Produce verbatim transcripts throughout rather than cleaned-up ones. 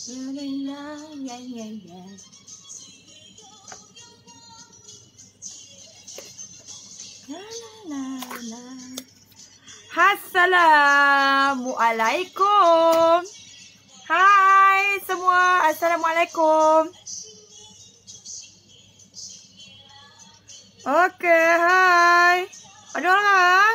Ya, ya, ya. La, la, la. Assalamualaikum. Hai semua, assalamualaikum. Okey, hai. Ada orang?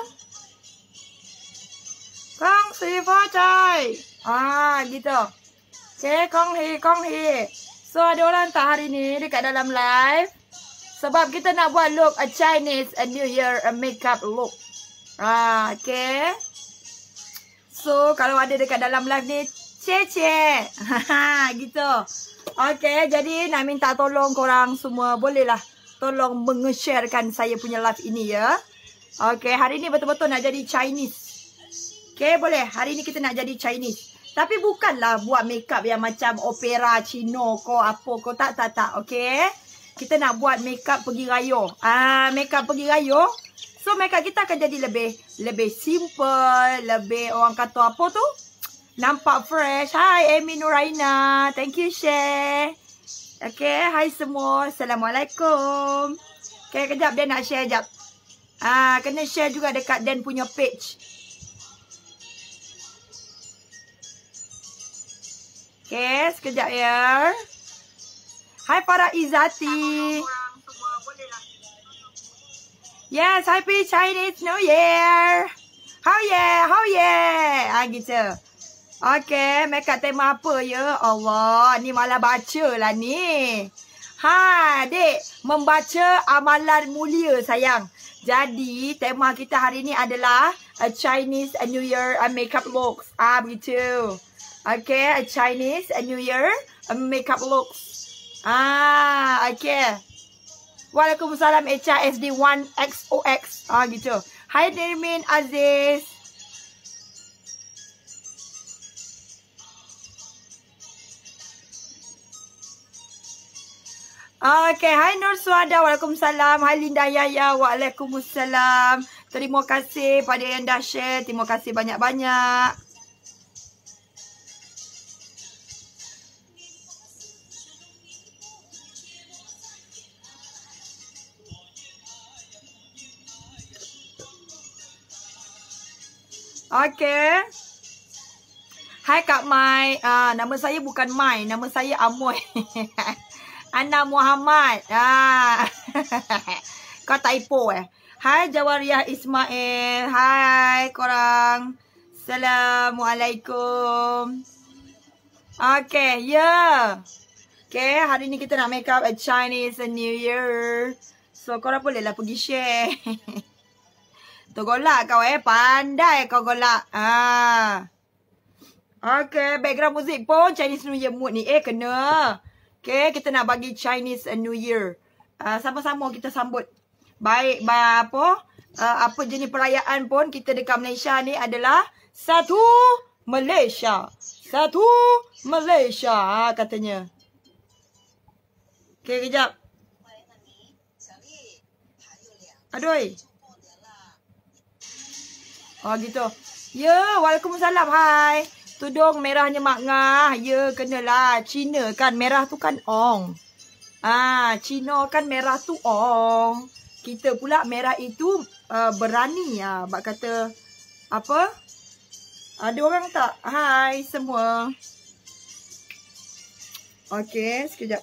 Kong si Phó Chai. Ah, gitu. Okey, Kong Hi, Kong Hi. So, ada orang tak hari ni dekat dalam live? Sebab kita nak buat look a Chinese a New Year a makeup look. Ah, okey. So, kalau ada dekat dalam live ni, cece. Haha, gitu. Okey, jadi nak minta tolong korang semua, bolehlah tolong menge-sharekan saya punya live ini ya. Okey, hari ni betul-betul nak jadi Chinese. Okey, boleh. Hari ni kita nak jadi Chinese. Tapi bukanlah buat makeup yang macam opera Cino ko apa ko, tak tak tak. Okey. Kita nak buat makeup pergi raya. Ah, makeup pergi raya. So makeup kita akan jadi lebih lebih simple, lebih orang kata apa tu? Nampak fresh. Hai Amy Nuraina. Thank you share. Okey, hai semua. Assalamualaikum. Okey, kejap dia nak share jap. Ah, kena share juga dekat Dan punya page. Okey, sekejap ya. Hai para Izati. Yes, happy Chinese New Year. How yeah, how yeah. Ah, gitu. Okey, makeup tema apa ya? Allah, ni malah baca lah ni. Ha, dek, membaca amalan mulia sayang. Jadi, tema kita hari ni adalah a Chinese a New Year a makeup looks. Ah, begitu. Okay, a Chinese a New Year a makeup looks. Ah, okay. Waalaikumsalam H S D one X O X. Ah, gitu. Hai Nirmin Aziz. Okay, hai Nur Suada. Waalaikumsalam. Hai Linda Yaya. Waalaikumsalam. Terima kasih pada yang dah share. Terima kasih banyak-banyak. Okay. Hai Kak Mai. Ah, nama saya bukan Mai. Nama saya Amoy. Ana Muhammad. Ah. Kau typo eh. Hai Jawariah Ismail. Hai korang. Assalamualaikum. Okay, ya. Yeah. Okay, hari ni kita nak make up a Chinese a New Year. So, korang bolehlah pergi share. Tu golak kau eh. Pandai kau golak. Ah. Okay, background muzik pun Chinese New Year mood ni. Eh, kena. Okay, kita nak bagi Chinese New Year. Uh, sama-sama kita sambut. Baik, ba, apa? Uh, apa jenis perayaan pun kita dekat Malaysia ni adalah satu Malaysia. Satu Malaysia, ha, katanya. Okay, kejap. Aduh. Oh, gitu. Ya, waalaikumsalam. Hai. Tudung merahnya Mak Ngah. Ya, kenalah. Cina kan merah tu kan ong. Ah, Cina kan merah tu ong. Kita pula merah itu uh, berani ya. Bak kata apa? Ada orang tak? Hai semua. Okey, sekejap.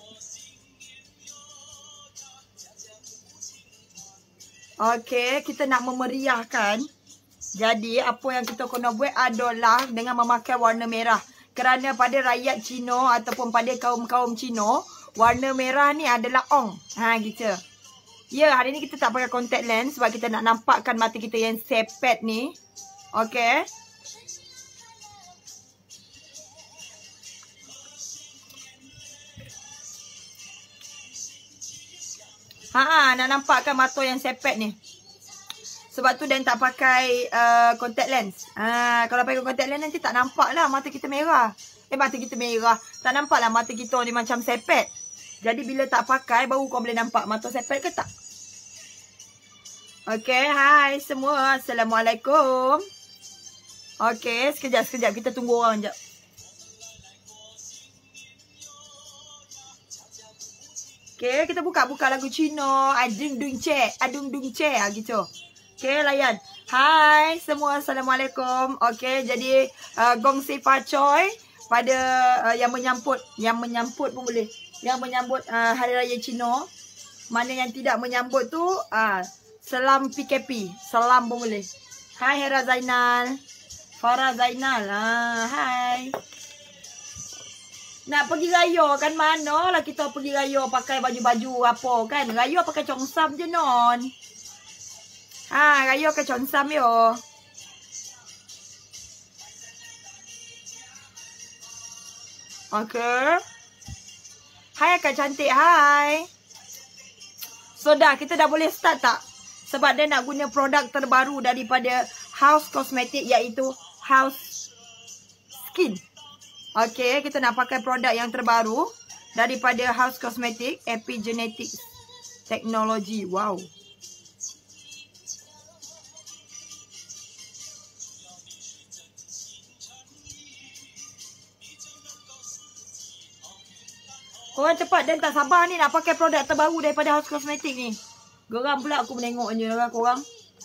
Okey, kita nak memeriahkan. Jadi, apa yang kita kena buat adalah dengan memakai warna merah. Kerana pada rakyat Cina ataupun pada kaum-kaum Cina, warna merah ni adalah ong. Ha, gitu. Ya, hari ni kita tak pakai contact lens sebab kita nak nampakkan mata kita yang sepet ni. Okey. Ha, nak nampakkan mata yang sepet ni. Sebab tu Dan tak pakai uh, contact lens. Ha, kalau pakai contact lens nanti tak nampak lah mata kita merah. Eh, mata kita merah. Tak nampak lah mata kita ni macam sepet. Jadi bila tak pakai baru kau boleh nampak mata sepet ke tak. Okey, hai semua. Assalamualaikum. Okey, sekejap-sekejap kita tunggu orang sekejap. Okay, kita buka-buka lagu Cina. Adung dung che, adung dung che ah gitu. Okay, layan. Hai semua, Assalamualaikum. Okay, jadi uh, gongsi pacoy pada uh, yang menyambut, yang menyambut pun boleh. Yang menyambut uh, Hari Raya Cina. Mana yang tidak menyambut tu, uh, salam P K P. Salam pun boleh. Hai Hera Zainal. Farah Zainal. Ah, hai. Nak pergi raya kan, mana lah kita pergi raya pakai baju-baju apa kan. Raya pakai congsam je non. Ha, raya pakai congsam yo. Okay. Hai Kak cantik, hai. So dah, kita dah boleh start tak? Sebab dia nak guna produk terbaru daripada House Cosmetic, iaitu House Skin. Okay, kita nak pakai produk yang terbaru daripada House Cosmetic, Epigenetics Technology. Wow. Korang cepat dan tak sabar ni nak pakai produk terbaru daripada House Cosmetic ni. Geram pula aku menengok je lah korang.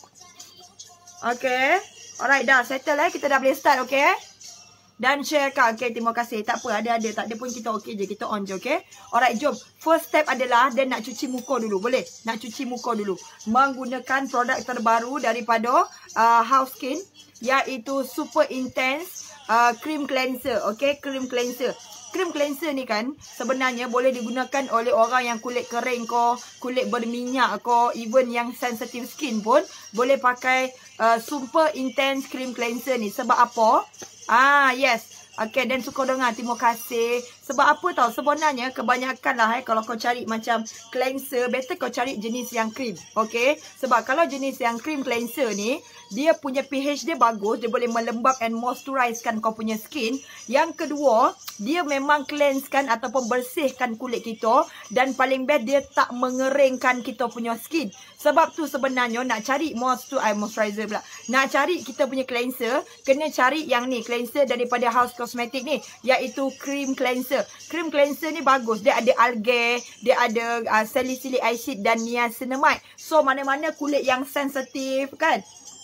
Okay. Alright, dah settle eh. Kita dah boleh start, okay. Dan share kat, okay, terima kasih. Tak apa, ada-ada, tak ada pun kita okay je. Kita on je, okay. Alright, jom. First step adalah dia nak cuci muka dulu. Boleh? Nak cuci muka dulu. Menggunakan produk terbaru daripada uh, House Skin, iaitu Super Intense uh, Cream Cleanser. Okay, Cream Cleanser. Cream cleanser ni kan sebenarnya boleh digunakan oleh orang yang kulit kering ko, kulit berminyak ko, even yang sensitive skin pun boleh pakai uh, Super Intense Cream Cleanser ni. Sebab apa? Ah, yes. Okay, dan suka dengar. Terima kasih. Sebab apa tau? Sebenarnya kebanyakan lah eh, kalau kau cari macam cleanser, better kau cari jenis yang cream. Okay? Sebab kalau jenis yang cream cleanser ni, dia punya pH dia bagus. Dia boleh melembab and moisturizekan kau punya skin. Yang kedua, dia memang cleansekan ataupun bersihkan kulit kita. Dan paling best, dia tak mengeringkan kita punya skin. Sebab tu sebenarnya nak cari moisturizer, moisturizer pula. Nak cari kita punya cleanser, kena cari yang ni. Cleanser daripada House Cosmetic ni, iaitu cream cleanser. Cream cleanser ni bagus. Dia ada algae, dia ada uh, salicylic acid dan niacinamide. So, mana-mana kulit yang sensitif kan?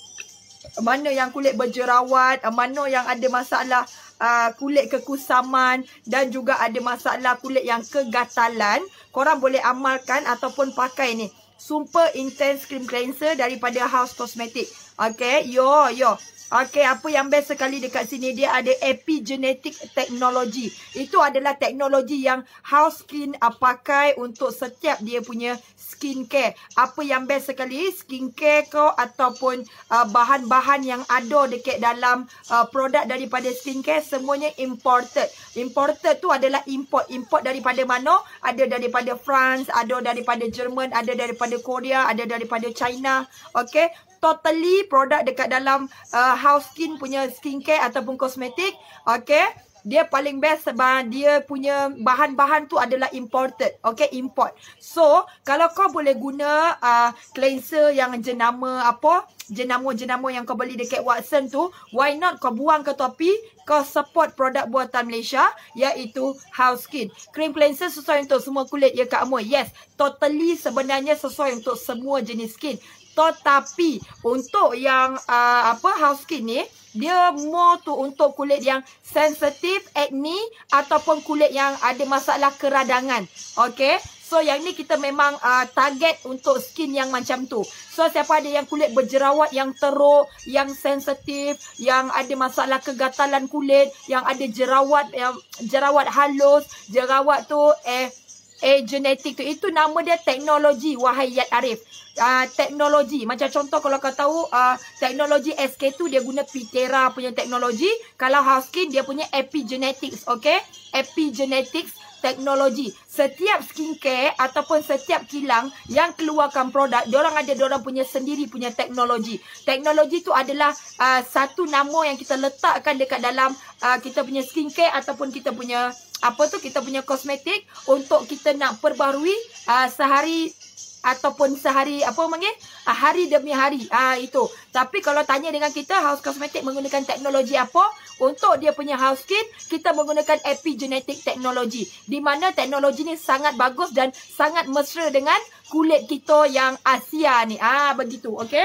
Mana yang kulit berjerawat, mana yang ada masalah uh, kulit kekusaman dan juga ada masalah kulit yang kegatalan, korang boleh amalkan ataupun pakai ni. Super Intense Cream Cleanser daripada House Cosmetic. Okay, yo, yo. Okay, apa yang best sekali dekat sini, dia ada Epigenetic Technology. Itu adalah teknologi yang House Skin uh, pakai untuk setiap dia punya skincare. Apa yang best sekali, skincare kau ataupun bahan-bahan uh, yang ada dekat dalam uh, produk daripada skincare, semuanya imported. Imported tu adalah import. Import daripada mana? Ada daripada France, ada daripada Jerman, ada daripada Korea, ada daripada China. Okay. Totally produk dekat dalam uh, House Skin punya skincare ataupun kosmetik. Okay. Dia paling best sebab dia punya bahan-bahan tu adalah imported. Okay, import. So, kalau kau boleh guna uh, cleanser yang jenama apa? Jenama-jenama yang kau beli dekat Watson tu, why not kau buang ke topi, kau support produk buatan Malaysia, iaitu House Skin. Cream cleanser sesuai untuk semua kulit ya Kak Amul. Yes, totally sebenarnya sesuai untuk semua jenis skin. Tetapi untuk yang uh, apa House Skin ni, dia more tu untuk kulit yang sensitif, acne ataupun kulit yang ada masalah keradangan. Okay. So yang ni kita memang uh, target untuk skin yang macam tu. So siapa ada yang kulit berjerawat, yang teruk, yang sensitif, yang ada masalah kegatalan kulit, yang ada jerawat, yang jerawat halus, jerawat tu eh eh genetik tu, itu nama dia teknologi, wahai Yat Arif. Uh, teknologi. Macam contoh kalau kau tahu uh, teknologi S K tu dia guna Pitera punya teknologi. Kalau House Skin dia punya Epigenetics. Okay. Epigenetics teknologi. Setiap skincare ataupun setiap kilang yang keluarkan produk, diorang ada diorang punya sendiri punya teknologi. Teknologi tu adalah uh, satu nama yang kita letakkan dekat dalam uh, kita punya skincare ataupun kita punya apa tu, kita punya kosmetik untuk kita nak perbarui uh, sehari ataupun sehari apa panggil? Ah, hari demi hari. Ah itu. Tapi kalau tanya dengan kita House Cosmetic menggunakan teknologi apa? Untuk dia punya house skin, kita menggunakan epigenetic technology. Di mana teknologi ni sangat bagus dan sangat mesra dengan kulit kita yang Asia ni. Ah begitu, okey?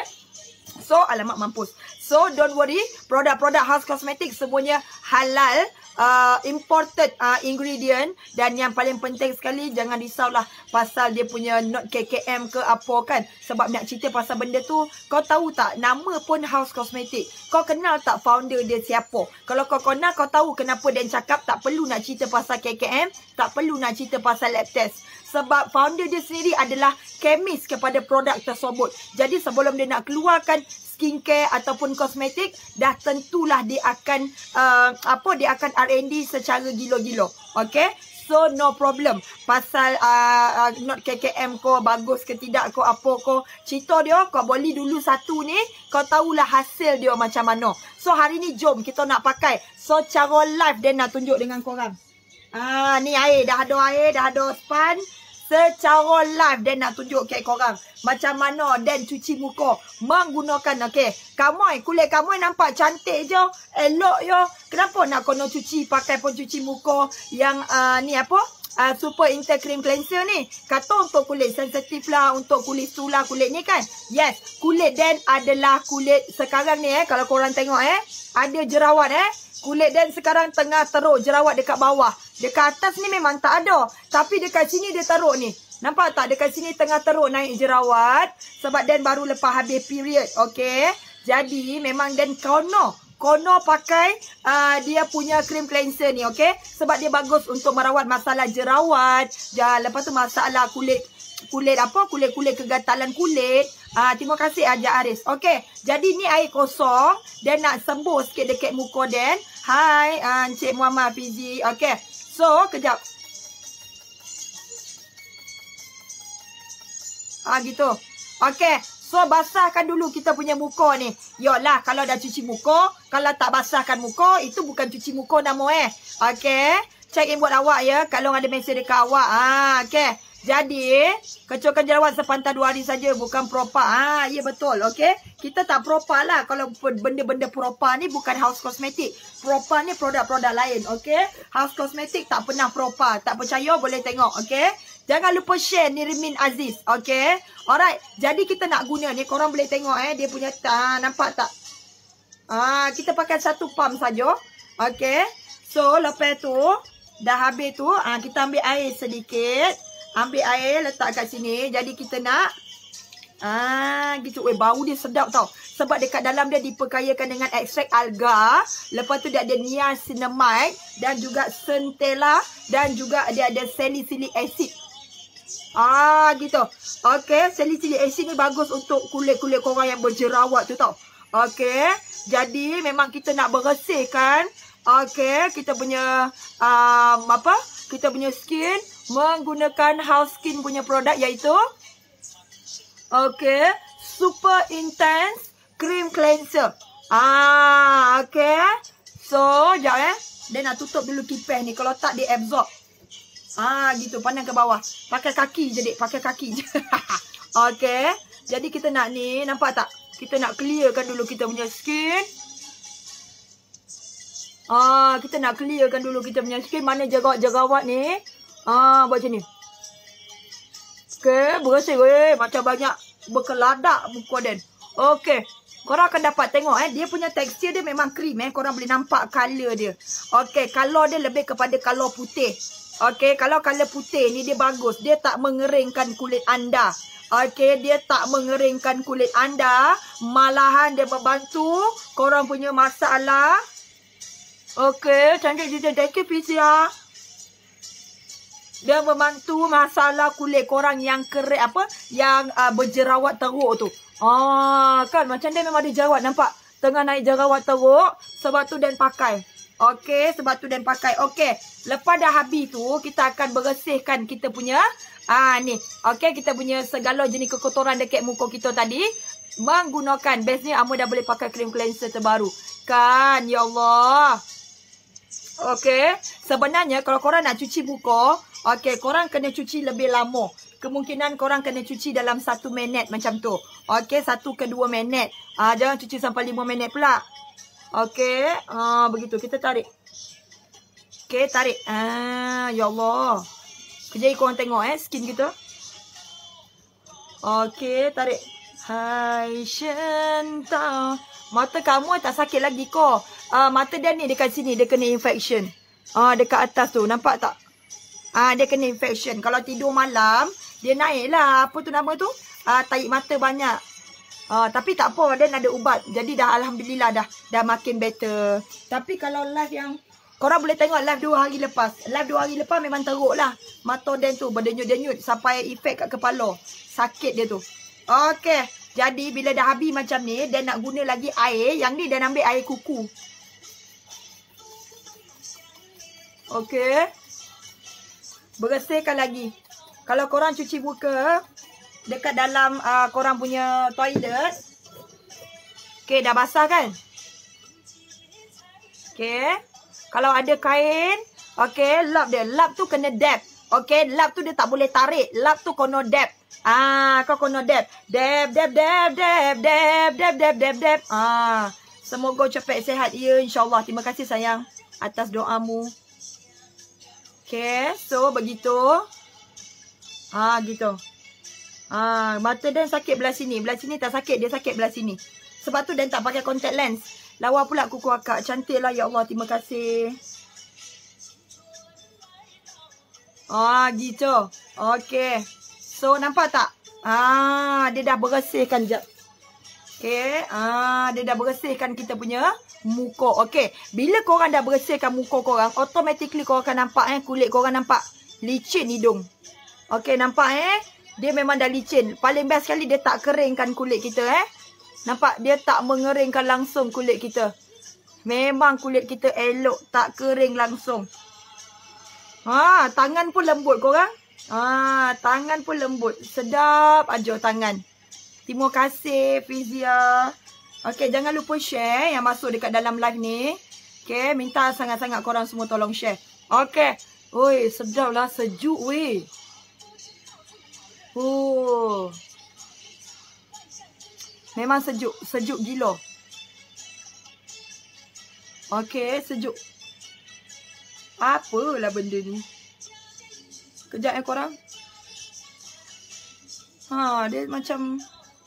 So, alamak mampus. So, don't worry. Produk-produk House Cosmetic semuanya halal. Uh, imported uh, ingredient. Dan yang paling penting sekali, jangan risaulah pasal dia punya not K K M ke apa kan. Sebab nak cerita pasal benda tu, kau tahu tak nama pun House Cosmetic? Kau kenal tak founder dia siapa? Kalau kau kenal, kau tahu kenapa dia cakap tak perlu nak cerita pasal K K M, tak perlu nak cerita pasal lab test. Sebab founder dia sendiri adalah kemis kepada produk tersebut. Jadi sebelum dia nak keluarkan skincare ataupun kosmetik, dah tentulah dia akan uh, apa dia akan R and D secara gila-gila. Okay? So no problem. Pasal uh, uh, not K K M kau bagus ke tidak kau apa kau cerita dia, kau boleh dulu satu ni, kau tahulah hasil dia macam mana. So hari ni jom kita nak pakai. So cara live dia nak tunjuk dengan korang. Ah ni air, dah ada air, dah ada span. Secara live dia nak tunjuk kat korang macam mana Dan cuci muka menggunakan, okey. Kamu kulit kamu nampak cantik je, elok je. Kenapa nak kena cuci pakai pun cuci muka yang uh, ni apa? Uh, super Inter Cream Cleanser ni. Kata untuk kulit sensitif lah, untuk kulit sulah kulit ni kan. Yes, kulit Dan adalah kulit sekarang ni eh. Kalau korang tengok eh, ada jerawat eh. Kulit Dan sekarang tengah teruk jerawat dekat bawah. Dekat atas ni memang tak ada. Tapi dekat sini dia teruk ni. Nampak tak? Dekat sini tengah teruk naik jerawat. Sebab Dan baru lepas habis period. Okay. Jadi memang Dan kono. Kono pakai uh, dia punya cream cleanser ni. Okay. Sebab dia bagus untuk merawat masalah jerawat. Ja, lepas tu masalah kulit. Kulit apa? Kulit-kulit kegatalan kulit. Ah, terima kasih Aja Aris. Okey, jadi ni air kosong. Dan nak sembuh sikit dekat muka Dan. Hai, uh, Encik Muhammad Fizi. Okey, so kejap. Ah, gitu. Okey, so basahkan dulu kita punya muka ni. Yolah, kalau dah cuci muka, kalau tak basahkan muka, itu bukan cuci muka nama eh. Okey, check in buat awak ya. Kalau ada mesej dekat awak. Ah, okey. Jadi, kecuali jerawat sepantai dua hari saja, bukan propa. Ah, ya betul, okey. Kita tak propa lah. Kalau benda-benda propa ni bukan House Cosmetic. Propa ni produk-produk lain, okey. House Cosmetic tak pernah propa. Tak percaya boleh tengok, okey. Jangan lupa share Nirmin Aziz, okey. Alright, jadi kita nak guna ni. Korang boleh tengok eh, dia punya, ah, nampak tak? Ah, kita pakai satu pump saja, okey. So, lepas tu, dah habis tu, ah, kita ambil air sedikit. Ambil air, letak kat sini. Jadi kita nak ah gitu. Eh, bau dia sedap tau. Sebab dekat dalam dia diperkayakan dengan ekstrak alga. Lepas tu dia ada niacinamide. Dan juga centella. Dan juga dia ada salicylic acid. Ah gitu. Okay, salicylic acid ni bagus untuk kulit-kulit korang yang berjerawat tu tau. Okay, jadi memang kita nak bersihkan. Okay, kita punya um, apa? Kita punya skin menggunakan House Skin punya produk iaitu okay, Super Intense Cream Cleanser. Ah, okay. So, sekejap eh. Dia nak tutup dulu kipas ni. Kalau tak, dia absorb. Ah, gitu. Pandang ke bawah. Pakai kaki je, dek. Pakai kaki je. Okay. Jadi, kita nak ni. Nampak tak? Kita nak clearkan dulu kita punya skin. Ah, kita nak clearkan dulu kita punya skin. Mana jerawat-jerawat ni. Ah, buat macam ni. Okay, bersih weh. Macam banyak berkeladak muka Dan. Okay. Korang akan dapat tengok eh. Dia punya tekstur dia memang krim eh. Korang boleh nampak color dia. Okay, color dia lebih kepada color putih. Okay, kalau color putih ni dia bagus. Dia tak mengeringkan kulit anda. Okay, dia tak mengeringkan kulit anda. Malahan dia membantu korang punya masalah. Okay, cantik je. Thank you, P C R. Dia membantu masalah kulit korang yang kering apa? Yang uh, berjerawat teruk tu. Ah, kan macam dia memang ada jerawat. Nampak? Tengah naik jerawat teruk. Sebab tu Dan pakai. Okey, sebab tu Dan pakai. Okey. Lepas dah habis tu, kita akan bersihkan kita punya ah ni. Okey, kita punya segala jenis kekotoran dekat muka kita tadi menggunakan base ni. Amo dah boleh pakai cream cleanser terbaru. Kan, ya Allah. Okey, sebenarnya kalau korang nak cuci muka, okey, korang kena cuci lebih lama. kemungkinan korang kena cuci dalam satu minit macam tu. Okey, satu ke dua minit. Ah, jangan cuci sampai lima minit pula. Okey, ah, begitu. Kita tarik. Okey, tarik. Ah, ya Allah. Kejap korang tengok eh, skin kita. Okey, tarik. Hai Shenta. Mata kamu tak sakit lagi kau. Ah, mata dia ni dekat sini, dia kena infection. Ah, dekat atas tu, nampak tak? Ah, dia kena infection. Kalau tidur malam, dia naik lah. Apa tu nama tu? Ah, tarik mata banyak. Ah, tapi tak apa, dan ada ubat. Jadi dah Alhamdulillah dah. Dah makin better. Tapi kalau live yang... Korang boleh tengok live dua hari lepas. Live dua hari lepas memang teruk lah. Mata Dan tu berdenyut-denyut sampai efek kat kepala. Sakit dia tu. Okey. Jadi bila dah habis macam ni, Dan nak guna lagi air. Yang ni Dan ambil air kuku. Okey. Bersihkan lagi. Kalau korang cuci muka dekat dalam uh, korang punya toilet. Okey, dah basah kan? Okey. Kalau ada kain, okey, lap dia. Lap tu kena dab. Okey, lap tu dia tak boleh tarik. Lap tu kena dab. Ah, kau kena dab. Dab, dab, dab, dab, dab, dab, dab, dab, dab. Ah, semoga cepat sihat ya, insya-Allah. Terima kasih sayang atas doamu. Okay, so begitu. Ah, gitu. Ah, mata Dan sakit belah sini. Belah sini tak sakit, dia sakit belah sini. Sebab tu Dan tak pakai contact lens. Lawa pula kuku akak. Cantiklah ya Allah, terima kasih. Ah, gitu. Okay. So, nampak tak? Ah, dia dah bersihkan jap. Okay. Ah, dia dah bersihkan kita punya muka. Okey, bila korang dah bersihkan muka korang, automatically korang akan nampak eh, kulit korang nampak licin hidung. Okey, nampak eh? Dia memang dah licin. Paling best sekali dia tak keringkan kulit kita eh. Nampak? Dia tak mengeringkan langsung kulit kita. Memang kulit kita elok, tak kering langsung. Ha, tangan pun lembut korang. Ha, tangan pun lembut. Sedap aja tangan. Terima kasih Fizia. Okey, jangan lupa share yang masuk dekat dalam live ni. Okey, minta sangat-sangat korang semua tolong share. Okey. Oi, sedap lah, sejuk weh. Oh. Memang sejuk, sejuk gila. Okey, sejuk. Apalah benda ni. Kejap eh korang. Ha, dia macam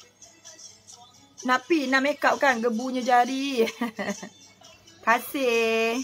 Napi nak make up kan, gebunya jari. Kasih.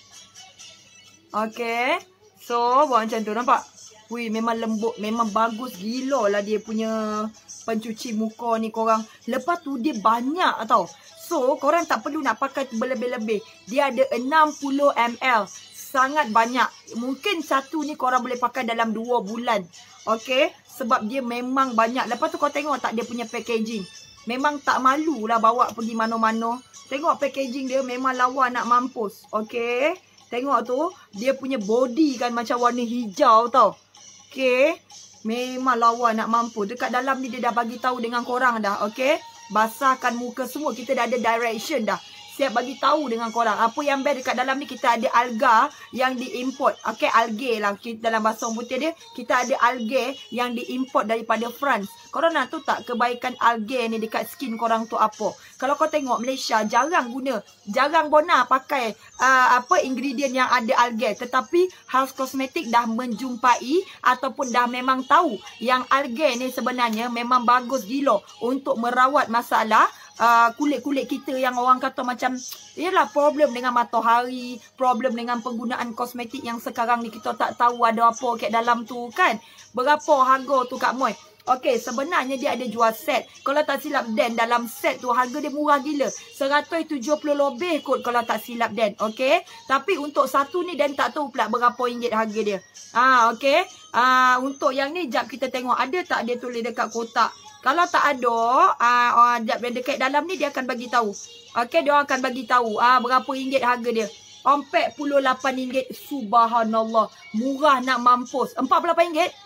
Okey. So, buat macam tu, nampak? Wih, memang lembut, memang bagus gila lah dia punya pencuci muka ni korang. Lepas tu dia banyak tau. So, korang tak perlu nak pakai berlebih-lebih. Dia ada enam puluh mililiter. Sangat banyak. Mungkin satu ni korang boleh pakai dalam dua bulan. Okey? Sebab dia memang banyak. Lepas tu kau tengok tak dia punya packaging. Memang tak malu lah bawa pergi mana-mana. Tengok packaging dia memang lawa nak mampus. Okey. Tengok tu. Dia punya body kan macam warna hijau tau. Okey. Memang lawa nak mampus. Dekat dalam ni dia dah bagi tahu dengan korang dah. Okey. Basahkan muka semua. Kita dah ada direction dah. Siap bagi tahu dengan korang. Apa yang best dekat dalam ni, kita ada alga yang diimport. Okey, algae lah. Dalam bahasa orang putih dia, kita ada algae yang diimport daripada France. Korang nak tahu tak kebaikan algae ni dekat skin korang tu apa? Kalau kau tengok Malaysia, jarang guna. Jarang Bona pakai uh, apa ingredient yang ada algae. Tetapi House Cosmetic dah menjumpai ataupun dah memang tahu yang algae ni sebenarnya memang bagus gila untuk merawat masalah Uh, kulit-kulit kita yang orang kata macam yalah problem dengan matahari, problem dengan penggunaan kosmetik yang sekarang ni kita tak tahu ada apa kat dalam tu kan. Berapa harga tu Kak Moy? Okey, sebenarnya dia ada jual set. Kalau tak silap Dan, dalam set tu harga dia murah gila. seratus tujuh puluh lebih kot kalau tak silap Dan. Okey. Tapi untuk satu ni Dan tak tahu pula berapa ringgit harga dia. Ah, okey. Ah, untuk yang ni jap kita tengok ada tak dia tulis dekat kotak. Kalau tak ada, ah uh, uh, dekat dalam ni dia akan bagi tahu. Okey, dia akan bagi tahu ah uh, berapa ringgit harga dia. empat puluh lapan ringgit. Subhanallah. Murah nak mampus. empat puluh lapan ringgit.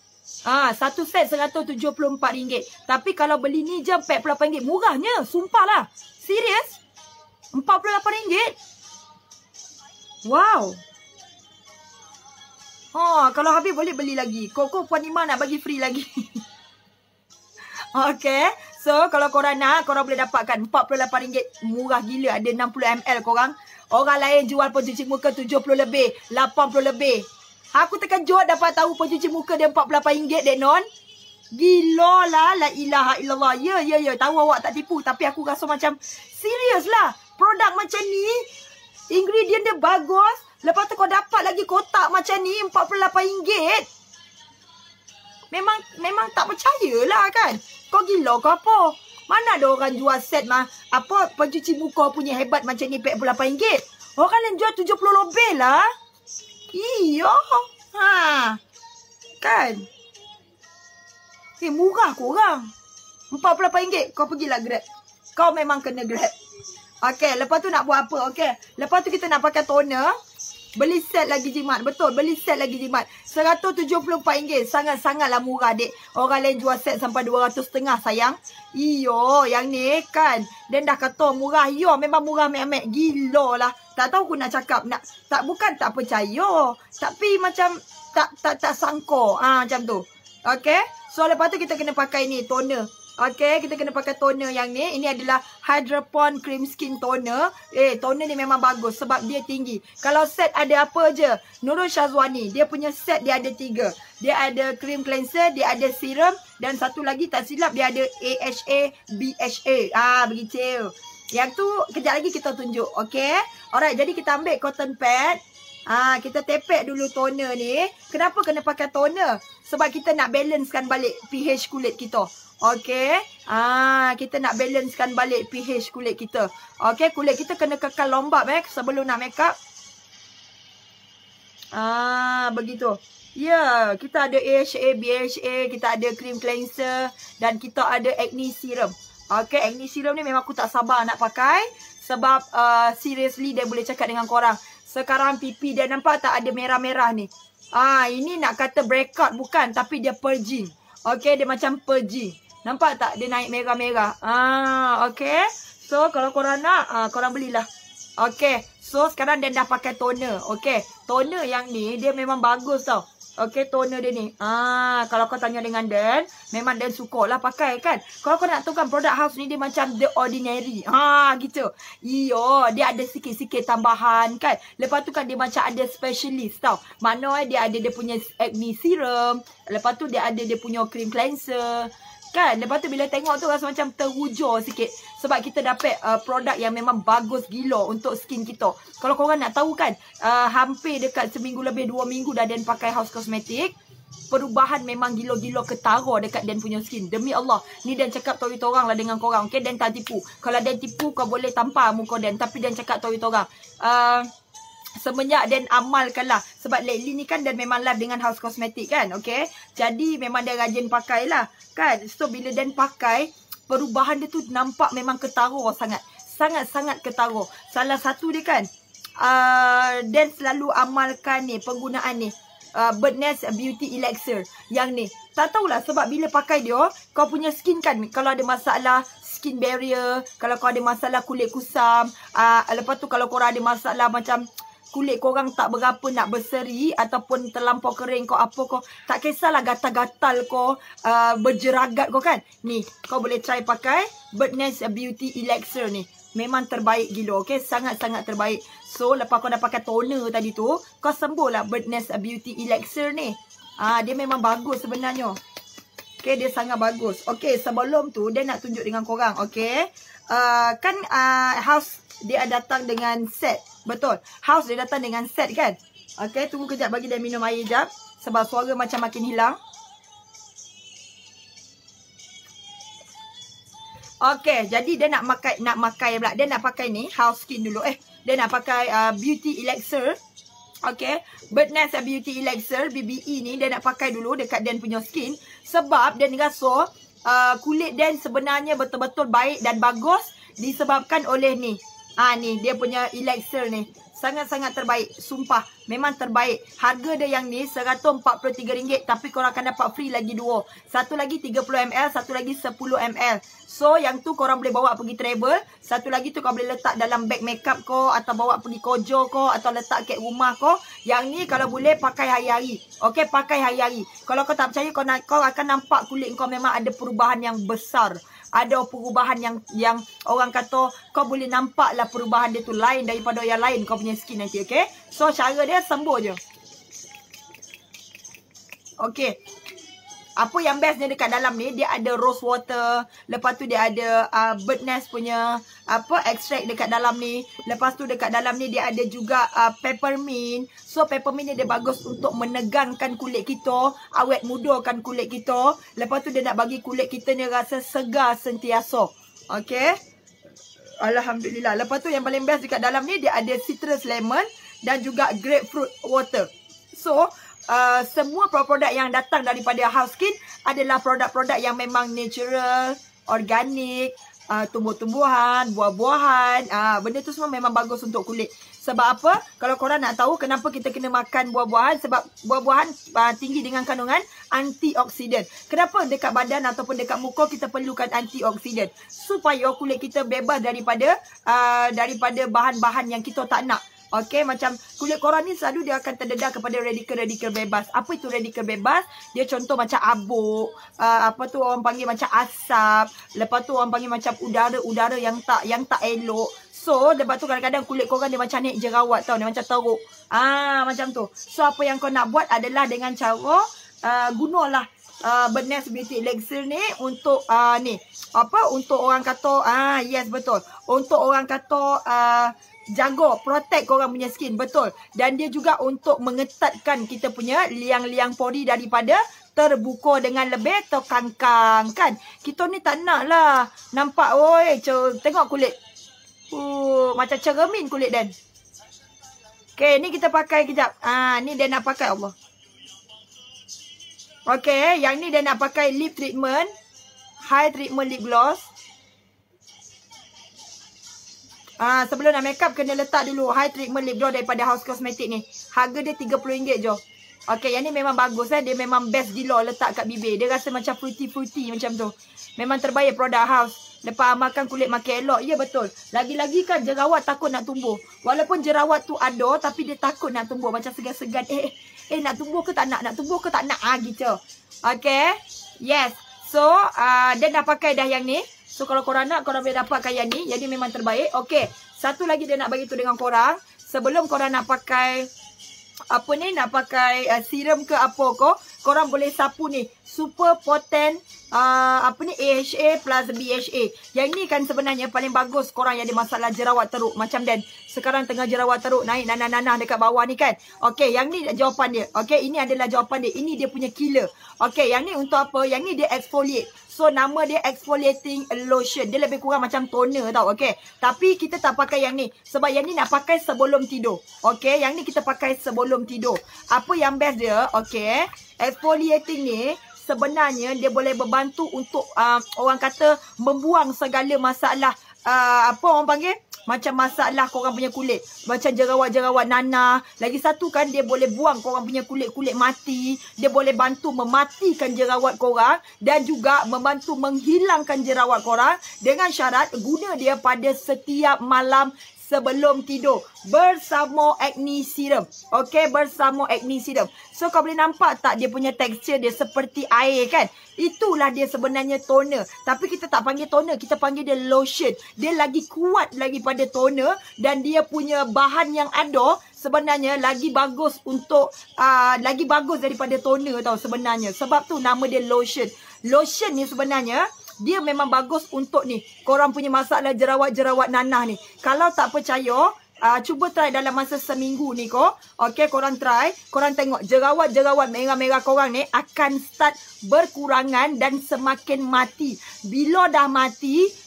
Ah, satu set seratus tujuh puluh empat ringgit. Tapi kalau beli ni je empat puluh lapan ringgit. Murahnya, sumpahlah. Serius? empat puluh lapan ringgit. Wow. Ha, kalau habis boleh beli lagi. Koko Puan Ima nak bagi free lagi. Okay. So, kalau korang nak, korang boleh dapatkan empat puluh lapan ringgit. Murah gila. Ada enam puluh mililiter korang. Orang lain jual pencuci muka tujuh puluh lebih. lapan puluh lebih. Aku terkejut dapat tahu pencuci muka dia empat puluh lapan ringgit, Dek Non. Gila lah. La ilaha illallah. Ya, ya, ya. Tahu awak tak tipu. Tapi aku rasa macam, serius lah. Produk macam ni, ingredient dia bagus. Lepas tu kau dapat lagi kotak macam ni, empat puluh lapan ringgit. Memang memang tak percayalah kan. Kau gila kau apa? Mana ada orang jual set mah apa pencuci muka punya hebat macam ni empat puluh lapan ringgit. Orang yang jual tujuh puluh lebih lah. Iya. Ha. Kan? Eh, murah korang. empat puluh lapan ringgit. Kau pergilah Grab. Kau memang kena Grab. Okey, lepas tu nak buat apa? Okey. Lepas tu kita nak pakai toner. Beli set lagi jimat. Betul, beli set lagi jimat. seratus tujuh puluh empat ringgit. Sangat-sangatlah murah, dek. Orang lain jual set sampai dua ratus ringgit sayang. Iyo, yang ni kan. Dan dah kata murah. Yo, memang murah mek-mek. Gila lah. Tak tahu aku nak cakap. Nak, tak, bukan tak percaya. Tapi macam tak tak tak sangka. Ah, macam tu. Okay. So, lepas tu kita kena pakai ni, toner. Okay, kita kena pakai toner yang ni. Ini adalah Hydropon Cream Skin Toner. Eh, toner ni memang bagus sebab dia tinggi. Kalau set ada apa je? Nurul Syazwani, dia punya set dia ada tiga. Dia ada cream cleanser, dia ada serum. Dan satu lagi tak silap dia ada A H A, B H A. Ah, begitu. Yang tu, kejap lagi kita tunjuk. Okay. Alright, jadi kita ambil cotton pad. Ah, kita tepek dulu toner ni. Kenapa kena pakai toner? Sebab kita nak balancekan balik pH kulit kita. Okey. Ah, kita nak balancekan balik pH kulit kita. Okey, kulit kita kena kekal lembap eh sebelum nak make up. Ah, begitu. Ya, yeah, kita ada A H A, B H A, kita ada cream cleanser dan kita ada acne serum. Okey, acne serum ni memang aku tak sabar nak pakai sebab uh, seriously dia boleh cakap dengan korang. Sekarang pipi dia nampak tak ada merah-merah ni. Ah, ini nak kata breakout bukan tapi dia purging. Okey, dia macam purging. Nampak tak dia naik merah-merah? Ah, okey. So, kalau korang nak, ah, korang belilah. Okey. So, sekarang dia dah pakai toner. Okey. Toner yang ni, dia memang bagus tau. Okey, toner dia ni. Ah, kalau kau tanya dengan Dan, memang Dan suka lah pakai kan. Kalau kau nak tahu kan, produk house ni dia macam The Ordinary. Ha, gitu. Iyo, dia ada sikit-sikit tambahan kan. Lepas tu kan dia macam ada specialist tau. Mana dia ada dia punya acne serum. Lepas tu dia ada dia punya cream cleanser. Kan? Lepas tu bila tengok tu rasa macam terwujur sikit. Sebab kita dapat uh, produk yang memang bagus gila untuk skin kita. Kalau korang nak tahu kan, uh, hampir dekat seminggu lebih dua minggu dah Dan pakai House Cosmetic. Perubahan memang gila-gila ketara dekat Dan punya skin. Demi Allah. Ni Dan cakap tahu orang lah dengan korang. Okay, Dan tak tipu. Kalau Dan tipu, kau boleh tampar muka Dan. Tapi Dan cakap tahu orang. Uh, Semenjak Dan amalkan lah. Sebab lately ni kan Dan memang live dengan House Cosmetic kan. Okay. Jadi memang dia rajin pakai lah. Kan. So bila Dan pakai, perubahan dia tu nampak memang ketara sangat. Sangat-sangat ketara. Salah satu dia kan. Uh, Dan selalu amalkan ni. Penggunaan ni. Uh, Birdnest Beauty Elixir. Yang ni. Tak tahulah sebab bila pakai dia. Kau punya skin kan. Kalau ada masalah skin barrier. Kalau kau ada masalah kulit kusam. Uh, lepas tu kalau korang ada masalah macam kulit korang tak berapa nak berseri ataupun terlampau kering kau apa kau, tak kisahlah gatal-gatal kau, uh, berjeragat kau kan. Ni, kau boleh try pakai Birdnest Beauty Elixir ni. Memang terbaik gila, okay? Sangat-sangat terbaik. So, lepas kau dah pakai toner tadi tu, kau sembuh lah Birdnest Beauty Elixir ni. Ah, dia memang bagus sebenarnya. Okay, dia sangat bagus. Okay, sebelum tu, dia nak tunjuk dengan korang, okay? Uh, kan uh, House dia datang dengan set. Betul. House dia datang dengan set kan. Okay, tunggu kejap bagi dia minum air jap. Sebab suara macam makin hilang. Okay, jadi dia nak pakai nak pakai pula. Dia nak pakai ni House Skin dulu. Eh, dia nak pakai uh, Beauty Elixir. Okay, Birdnest Beauty Elixir B B E ni dia nak pakai dulu dekat Dan punya skin. Sebab dia rasa uh, kulit Dan sebenarnya betul-betul baik dan bagus disebabkan oleh ni. Ah, ni dia punya elixir ni. Sangat-sangat terbaik. Sumpah. Memang terbaik. Harga dia yang ni seratus empat puluh tiga ringgit. Tapi korang akan dapat free lagi dua. Satu lagi tiga puluh mililiter. Satu lagi sepuluh mililiter. So yang tu korang boleh bawa pergi travel. Satu lagi tu korang boleh letak dalam beg makeup ko. Atau bawa pergi kojo ko. Atau letak kat rumah ko. Yang ni kalau boleh pakai hari-hari. Okay, pakai hari-hari. Kalau kau tak percaya, kau, nak, kau akan nampak kulit kau memang ada perubahan yang besar. Ada perubahan yang yang orang kata kau boleh nampak lah perubahan dia tu lain daripada yang lain kau punya skin nanti. Okay. So cara dia sembuh je. Okay. Apa yang bestnya dekat dalam ni, dia ada rose water. Lepas tu dia ada uh, bird nest punya apa extract dekat dalam ni. Lepas tu dekat dalam ni dia ada juga uh, peppermint. So peppermint ni dia bagus untuk menegangkan kulit kita, awet mudakan kulit kita. Lepas tu dia nak bagi kulit kita ni rasa segar sentiasa. Okay. Alhamdulillah. Lepas tu yang paling best dekat dalam ni dia ada citrus lemon dan juga grapefruit water. So Uh, semua produk yang datang daripada House Skin adalah produk-produk yang memang natural, organik, uh, tumbuh-tumbuhan, buah-buahan. Uh, benda tu semua memang bagus untuk kulit. Sebab apa? Kalau korang nak tahu kenapa kita kena makan buah-buahan, sebab buah-buahan uh, tinggi dengan kandungan antioksidan. Kenapa dekat badan ataupun dekat muka kita perlukan antioksidan? Supaya kulit kita bebas daripada uh, daripada bahan-bahan yang kita tak nak. Okey, macam kulit korang ni selalu dia akan terdedah kepada radikal-radikal bebas. Apa itu radikal bebas? Dia contoh macam abuk, uh, apa tu orang panggil macam asap, lepas tu orang panggil macam udara-udara yang tak yang tak elok. So, lepas tu kadang-kadang kulit korang dia macam naik jerawat tau, dia macam teruk. Ah, macam tu. So, apa yang kau nak buat adalah dengan cara uh, gunalah uh, Bernes Beauty Elixir ni untuk uh, ni. Apa? Untuk orang kata, ah yes betul. Untuk orang kata uh, jaga, protect korang punya skin, betul. Dan dia juga untuk mengetatkan kita punya liang-liang pori daripada terbuka dengan lebih terkangkang, kan. Kita ni tak nak lah nampak, oi, tengok kulit. Uh, macam cermin kulit Dan. Okay, ni kita pakai kejap. Ah, ni dia nak pakai, Allah. Okay, yang ni dia nak pakai lip treatment. High treatment lip gloss. Ah, sebelum nak make up kena letak dulu high treatment lip gloss daripada House Cosmetic ni. Harga dia tiga puluh ringgit je. Okay, yang ni memang bagus eh. Dia memang best gila letak kat bibir. Dia rasa macam fruity-fruity macam tu. Memang terbaik produk House. Lepas amalkan kulit makin elok. Ya betul. Lagi-lagi kan jerawat takut nak tumbuh. Walaupun jerawat tu ada, tapi dia takut nak tumbuh. Macam segan-segan. Eh, eh nak tumbuh ke tak nak? Nak tumbuh ke tak nak? Ah, gitu. Okay. Yes. So, uh, dia dah pakai dah yang ni. So, kalau korang nak, korang boleh dapatkan yang ni. Yang ni memang terbaik. Okay. Satu lagi dia nak bagi tu dengan korang. Sebelum korang nak pakai, apa ni, nak pakai uh, serum ke apa ko, korang boleh sapu ni. Super Potent, uh, apa ni, A H A plus B H A. Yang ni kan sebenarnya paling bagus korang yang ada masalah jerawat teruk. Macam Dan. Sekarang tengah jerawat teruk naik nanah-nanah dekat bawah ni kan. Okay, yang ni jawapan dia. Okay, ini adalah jawapan dia. Ini dia punya killer. Okay, yang ni untuk apa? Yang ni dia exfoliate. So, nama dia exfoliating lotion. Dia lebih kurang macam toner tau. Okay. Tapi kita tak pakai yang ni. Sebab yang ni nak pakai sebelum tidur. Okay. Yang ni kita pakai sebelum tidur. Apa yang best dia? Okay. Exfoliating ni sebenarnya dia boleh membantu untuk uh, orang kata membuang segala masalah. Uh, apa orang panggil? Macam masalah korang punya kulit. Macam jerawat-jerawat nanah. Lagi satu kan dia boleh buang korang punya kulit-kulit mati. Dia boleh bantu mematikan jerawat korang. Dan juga membantu menghilangkan jerawat korang. Dengan syarat guna dia pada setiap malam sebelum tidur. Bersama acne serum. Okay, bersama acne serum. So, kau boleh nampak tak dia punya tekstur dia seperti air kan? Itulah dia sebenarnya toner. Tapi kita tak panggil toner. Kita panggil dia lotion. Dia lagi kuat lagi pada toner. Dan dia punya bahan yang ada sebenarnya lagi bagus untuk, uh, lagi bagus daripada toner tau sebenarnya. Sebab tu nama dia lotion. Lotion ni sebenarnya dia memang bagus untuk ni. Korang punya masalah jerawat-jerawat nanah ni. Kalau tak percaya, uh, cuba try dalam masa seminggu ni ko. Okay, korang try. Korang tengok jerawat-jerawat merah-merah korang ni akan start berkurangan dan semakin mati. Bila dah mati,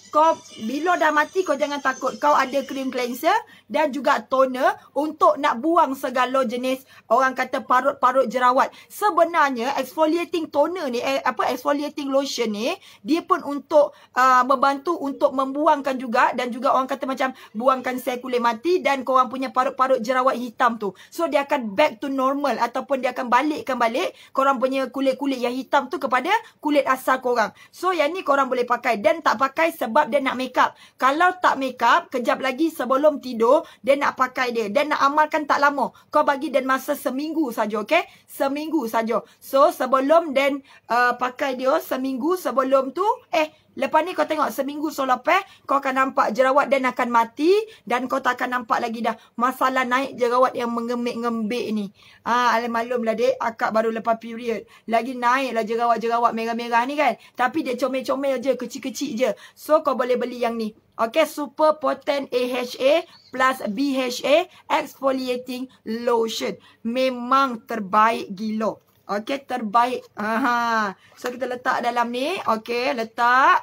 kau bila dah mati kau jangan takut. Kau ada cream cleanser dan juga toner untuk nak buang segala jenis orang kata parut-parut jerawat. Sebenarnya exfoliating toner ni, eh, apa exfoliating lotion ni, dia pun untuk uh, membantu untuk membuangkan juga dan juga orang kata macam buangkan sel kulit mati dan korang punya parut-parut jerawat hitam tu. So dia akan back to normal ataupun dia akan balikkan balik korang punya kulit-kulit yang hitam tu kepada kulit asal korang. So yang ni korang boleh pakai dan tak pakai sebab dia nak make up. Kalau tak make up, kejap lagi sebelum tidur, dia nak pakai dia. Dan nak amalkan tak lama. Kau bagi dan masa seminggu saja, okey? Seminggu saja. So, sebelum dan uh, pakai dia, seminggu sebelum tu, eh, lepas ni kau tengok seminggu selepas, kau akan nampak jerawat dan akan mati dan kau tak akan nampak lagi dah masalah naik jerawat yang mengembik-ngembik ni. Ah, alam malum lah dek, akak baru lepas period. Lagi naik lah jerawat-jerawat merah-merah ni kan. Tapi dia comel-comel je, kecil-kecil je. So, kau boleh beli yang ni. Okay, Super Potent A H A plus B H A Exfoliating Lotion. Memang terbaik gila. Okay, terbaik. Aha. So, kita letak dalam ni. Okay, letak.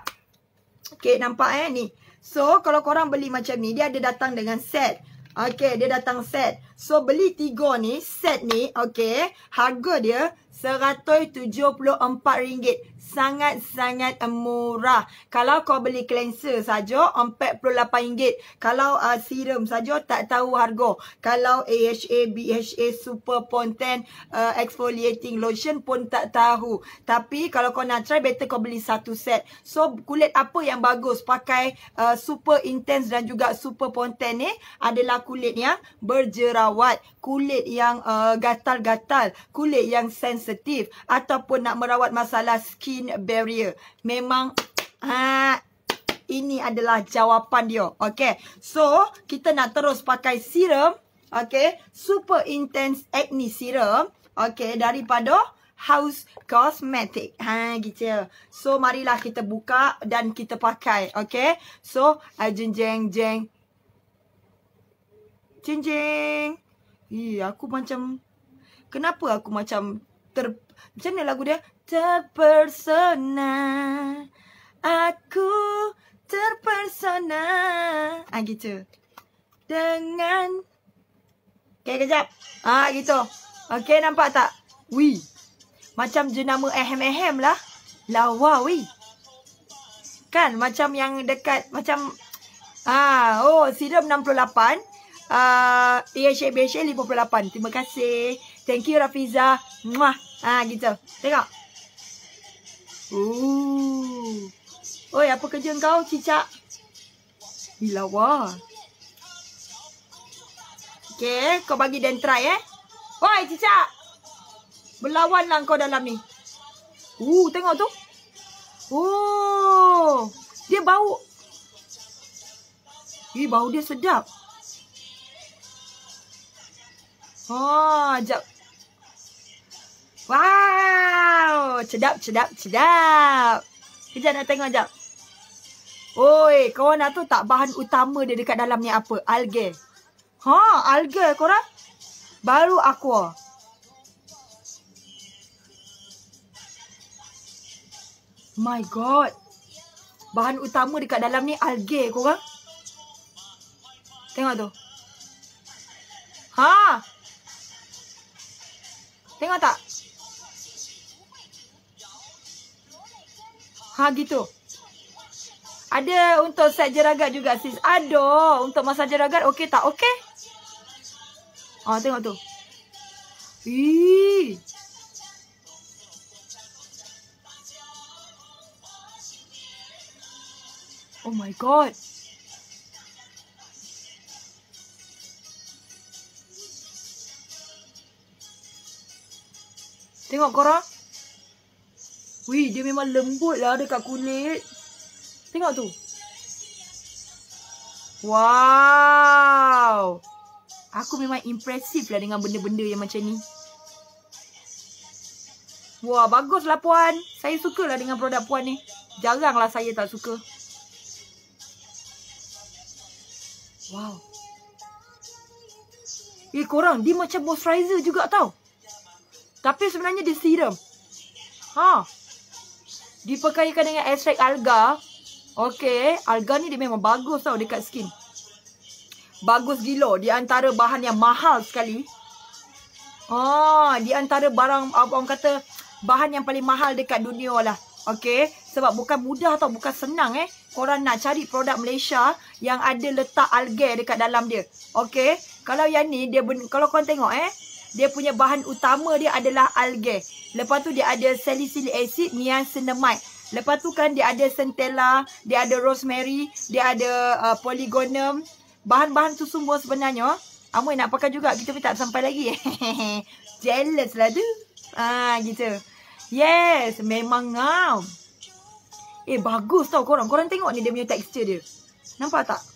Okay, nampak eh ni. So, kalau korang beli macam ni, dia ada datang dengan set. Okay, dia datang set. So, beli tiga ni, set ni, okay. Harga dia seratus tujuh puluh empat ringgit. Sangat-sangat murah. Kalau kau beli cleanser saja empat puluh lapan ringgit. Kalau uh, serum saja tak tahu harga. Kalau A H A, B H A, Super Potent uh, Exfoliating Lotion pun tak tahu. Tapi kalau kau nak try, better kau beli satu set. So, kulit apa yang bagus pakai uh, Super Intense dan juga Super Potent ni adalah kulit yang berjerawat. Kulit yang gatal-gatal. Uh, kulit yang sensitif. Ataupun nak merawat masalah skin barrier. Memang ha, ini adalah jawapan dia. Okay. So, kita nak terus pakai serum. Okay. Super Intense Acne Serum. Okay. Daripada House Cosmetic. Ha, gitu. So, marilah kita buka dan kita pakai. Okay. So, jeng jeng jeng. Jeng jeng. Ih, aku macam... Kenapa aku macam ter... Macam mana lagu dia? Terpersona. Aku terpersona. Ah, gitu. Dengan... Okay, kejap. Ah, gitu. Okay, nampak tak? Wih. Macam jenama ehem-ehem lah. Lawa, wih. Kan? Macam yang dekat... Macam... Ah, oh, serum enam puluh lapan. Uh, A H A B H A lima puluh lapan. Terima kasih. Thank you Rafiza. Muah. Ah, gitu. Tengok. Ooh. Oi, apa kerja kau, cicak? Gila wah. Okay, kau bagi dan try eh. Oi, cicak. Berlawan lah kau dalam ni. Uh, tengok tu. Oh, dia bau. Ih, bau dia sedap. Oh, jap. Wow, sedap, sedap, sedap. Kejap nak tengok jap. Oi, korang nak tahu tak bahan utama dia dekat dalam ni apa? Algae. Ha, algae korang? Baru aqua. My God. Bahan utama dekat dalam ni algae korang. Tengok tu. Ha. Tengok tak? Ha, gitu. Ada untuk set jeragat juga, sis. Ada. Untuk masaj jeragat, okey tak? Okey. Ha, tengok tu. Ih. Oh my God. Tengok korang. Wih, dia memang lembut lah dekat kulit. Tengok tu. Wow. Aku memang impresif lah dengan benda-benda yang macam ni. Wah, baguslah puan. Saya suka lah dengan produk puan ni. Jaranglah saya tak suka. Wow. Eh korang, dia macam moisturizer juga tau. Tapi sebenarnya dia serum. Ha. Dipakaikan dengan ekstrak alga. Okay, alga ni dia memang bagus tau dekat skin. Bagus gila. Di antara bahan yang mahal sekali. Oh, di antara barang, orang kata, bahan yang paling mahal dekat dunia lah. Okay, sebab bukan mudah tau, bukan senang eh. Korang nak cari produk Malaysia yang ada letak algae dekat dalam dia. Okay, kalau yang ni, dia kalau korang tengok eh, dia punya bahan utama dia adalah algae. Lepas tu dia ada salicylic acid, niacinamide. Lepas tu kan dia ada centella, dia ada rosemary, dia ada uh, polygonum. Bahan-bahan tu semua sebenarnya, Amoy nak pakai juga, kita pun tak sampai lagi. Jealous lah tu. Ah, gitu. Yes, memang ngam. Eh, bagus tau korang. Korang tengok ni dia punya tekstur dia. Nampak tak?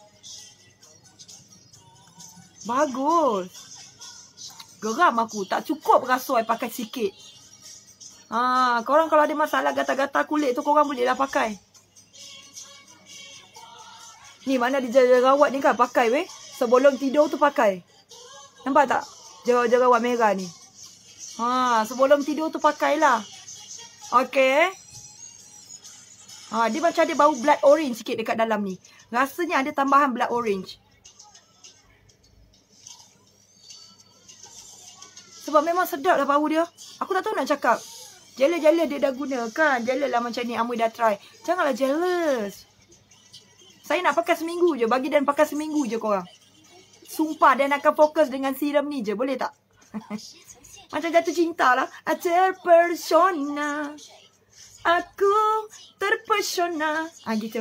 Bagus. Geram aku. Tak cukup rasoi pakai sikit. Ah, korang kalau ada masalah gatal-gatal kulit tu, korang bolehlah pakai. Ni mana dia jerawat ni kan pakai weh. Sebelum tidur tu pakai. Nampak tak? Jerawat-jerawat merah ni. Ha, sebelum tidur tu pakailah. Okay. Ha, dia macam ada bau blood orange sikit dekat dalam ni. Rasanya ada tambahan blood orange. Sebab memang sedap lah bau dia. Aku tak tahu nak cakap. Jealous-jealous dia dah guna kan. Jealous lah macam ni. Amoy dah try. Janganlah jealous. Saya nak pakai seminggu je. Bagi Dan pakai seminggu je korang. Sumpah Dan akan fokus dengan serum ni je. Boleh tak? Macam jatuh cinta lah. Terpesona. Aku terpesona. Ah gitu.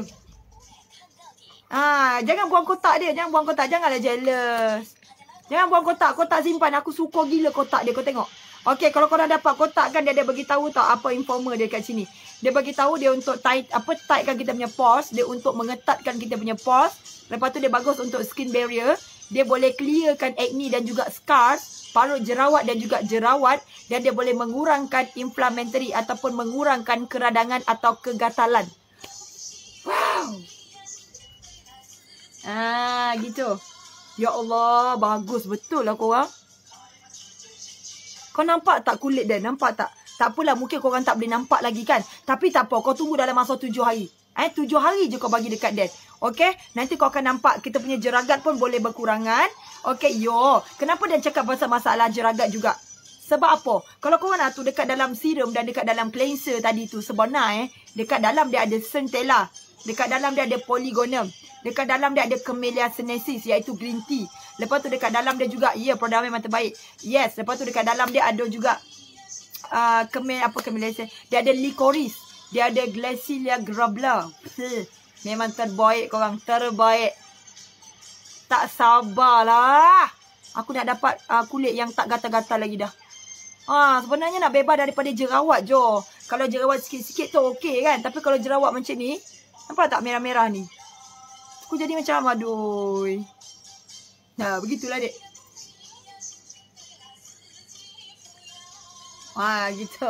Ah, jangan buang kotak dia. Jangan buang kotak. Janganlah jealous. Jangan buang kotak. Kotak simpan. Aku suka gila kotak dia. Kau tengok. Okey, kalau korang dapat kotak kan dia ada bagi tahu tau apa informer dia kat sini. Dia bagi tahu dia untuk tight apa tightkan kita punya pores, dia untuk mengetatkan kita punya pores. Lepas tu dia bagus untuk skin barrier. Dia boleh clearkan acne dan juga scars, parut jerawat dan juga jerawat, dan dia boleh mengurangkan inflammatory ataupun mengurangkan keradangan atau kegatalan. Wow. Ah, gitu. Ya Allah, bagus betul lah korang. Kau nampak tak kulit dia? Nampak tak? Tak apalah, mungkin korang tak boleh nampak lagi kan. Tapi tak apa, kau tunggu dalam masa tujuh hari. Eh, tujuh hari je kau bagi dekat Dan. Okay? Nanti kau akan nampak kita punya jeragat pun boleh berkurangan. Okay, yo. Kenapa Dan cakap pasal masalah jeragat juga? Sebab apa? Kalau korang nak tu dekat dalam serum dan dekat dalam cleanser tadi tu, sebenar eh, dekat dalam dia ada centella. Dekat dalam dia ada polygonum. Dekat dalam dia ada camellia sinensis, iaitu green tea. Lepas tu dekat dalam dia juga, ya, yeah, produk memang terbaik. Yes, lepas tu dekat dalam dia ada juga uh, kemel, apa camellia, dia ada licorice. Dia ada Glacilia grabla. Memang terbaik korang, terbaik. Tak sabarlah. Aku nak dapat uh, kulit yang tak gatal-gatal lagi dah. Ah, sebenarnya nak bebas daripada jerawat je. Kalau jerawat sikit-sikit tu okey kan. Tapi kalau jerawat macam ni, nampak tak merah-merah ni? Aku jadi macam aduh. Nah, begitulah dek. Ah, gitu.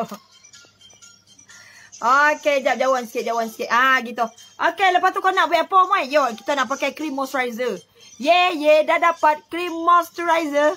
Okey, jap jauhan sikit, jauhan sikit. Ah, gitu. Okey, lepas tu kau nak buat apa, Mai? Yo, kita nak pakai cream moisturizer. Yeah, yeah, dah dapat cream moisturizer.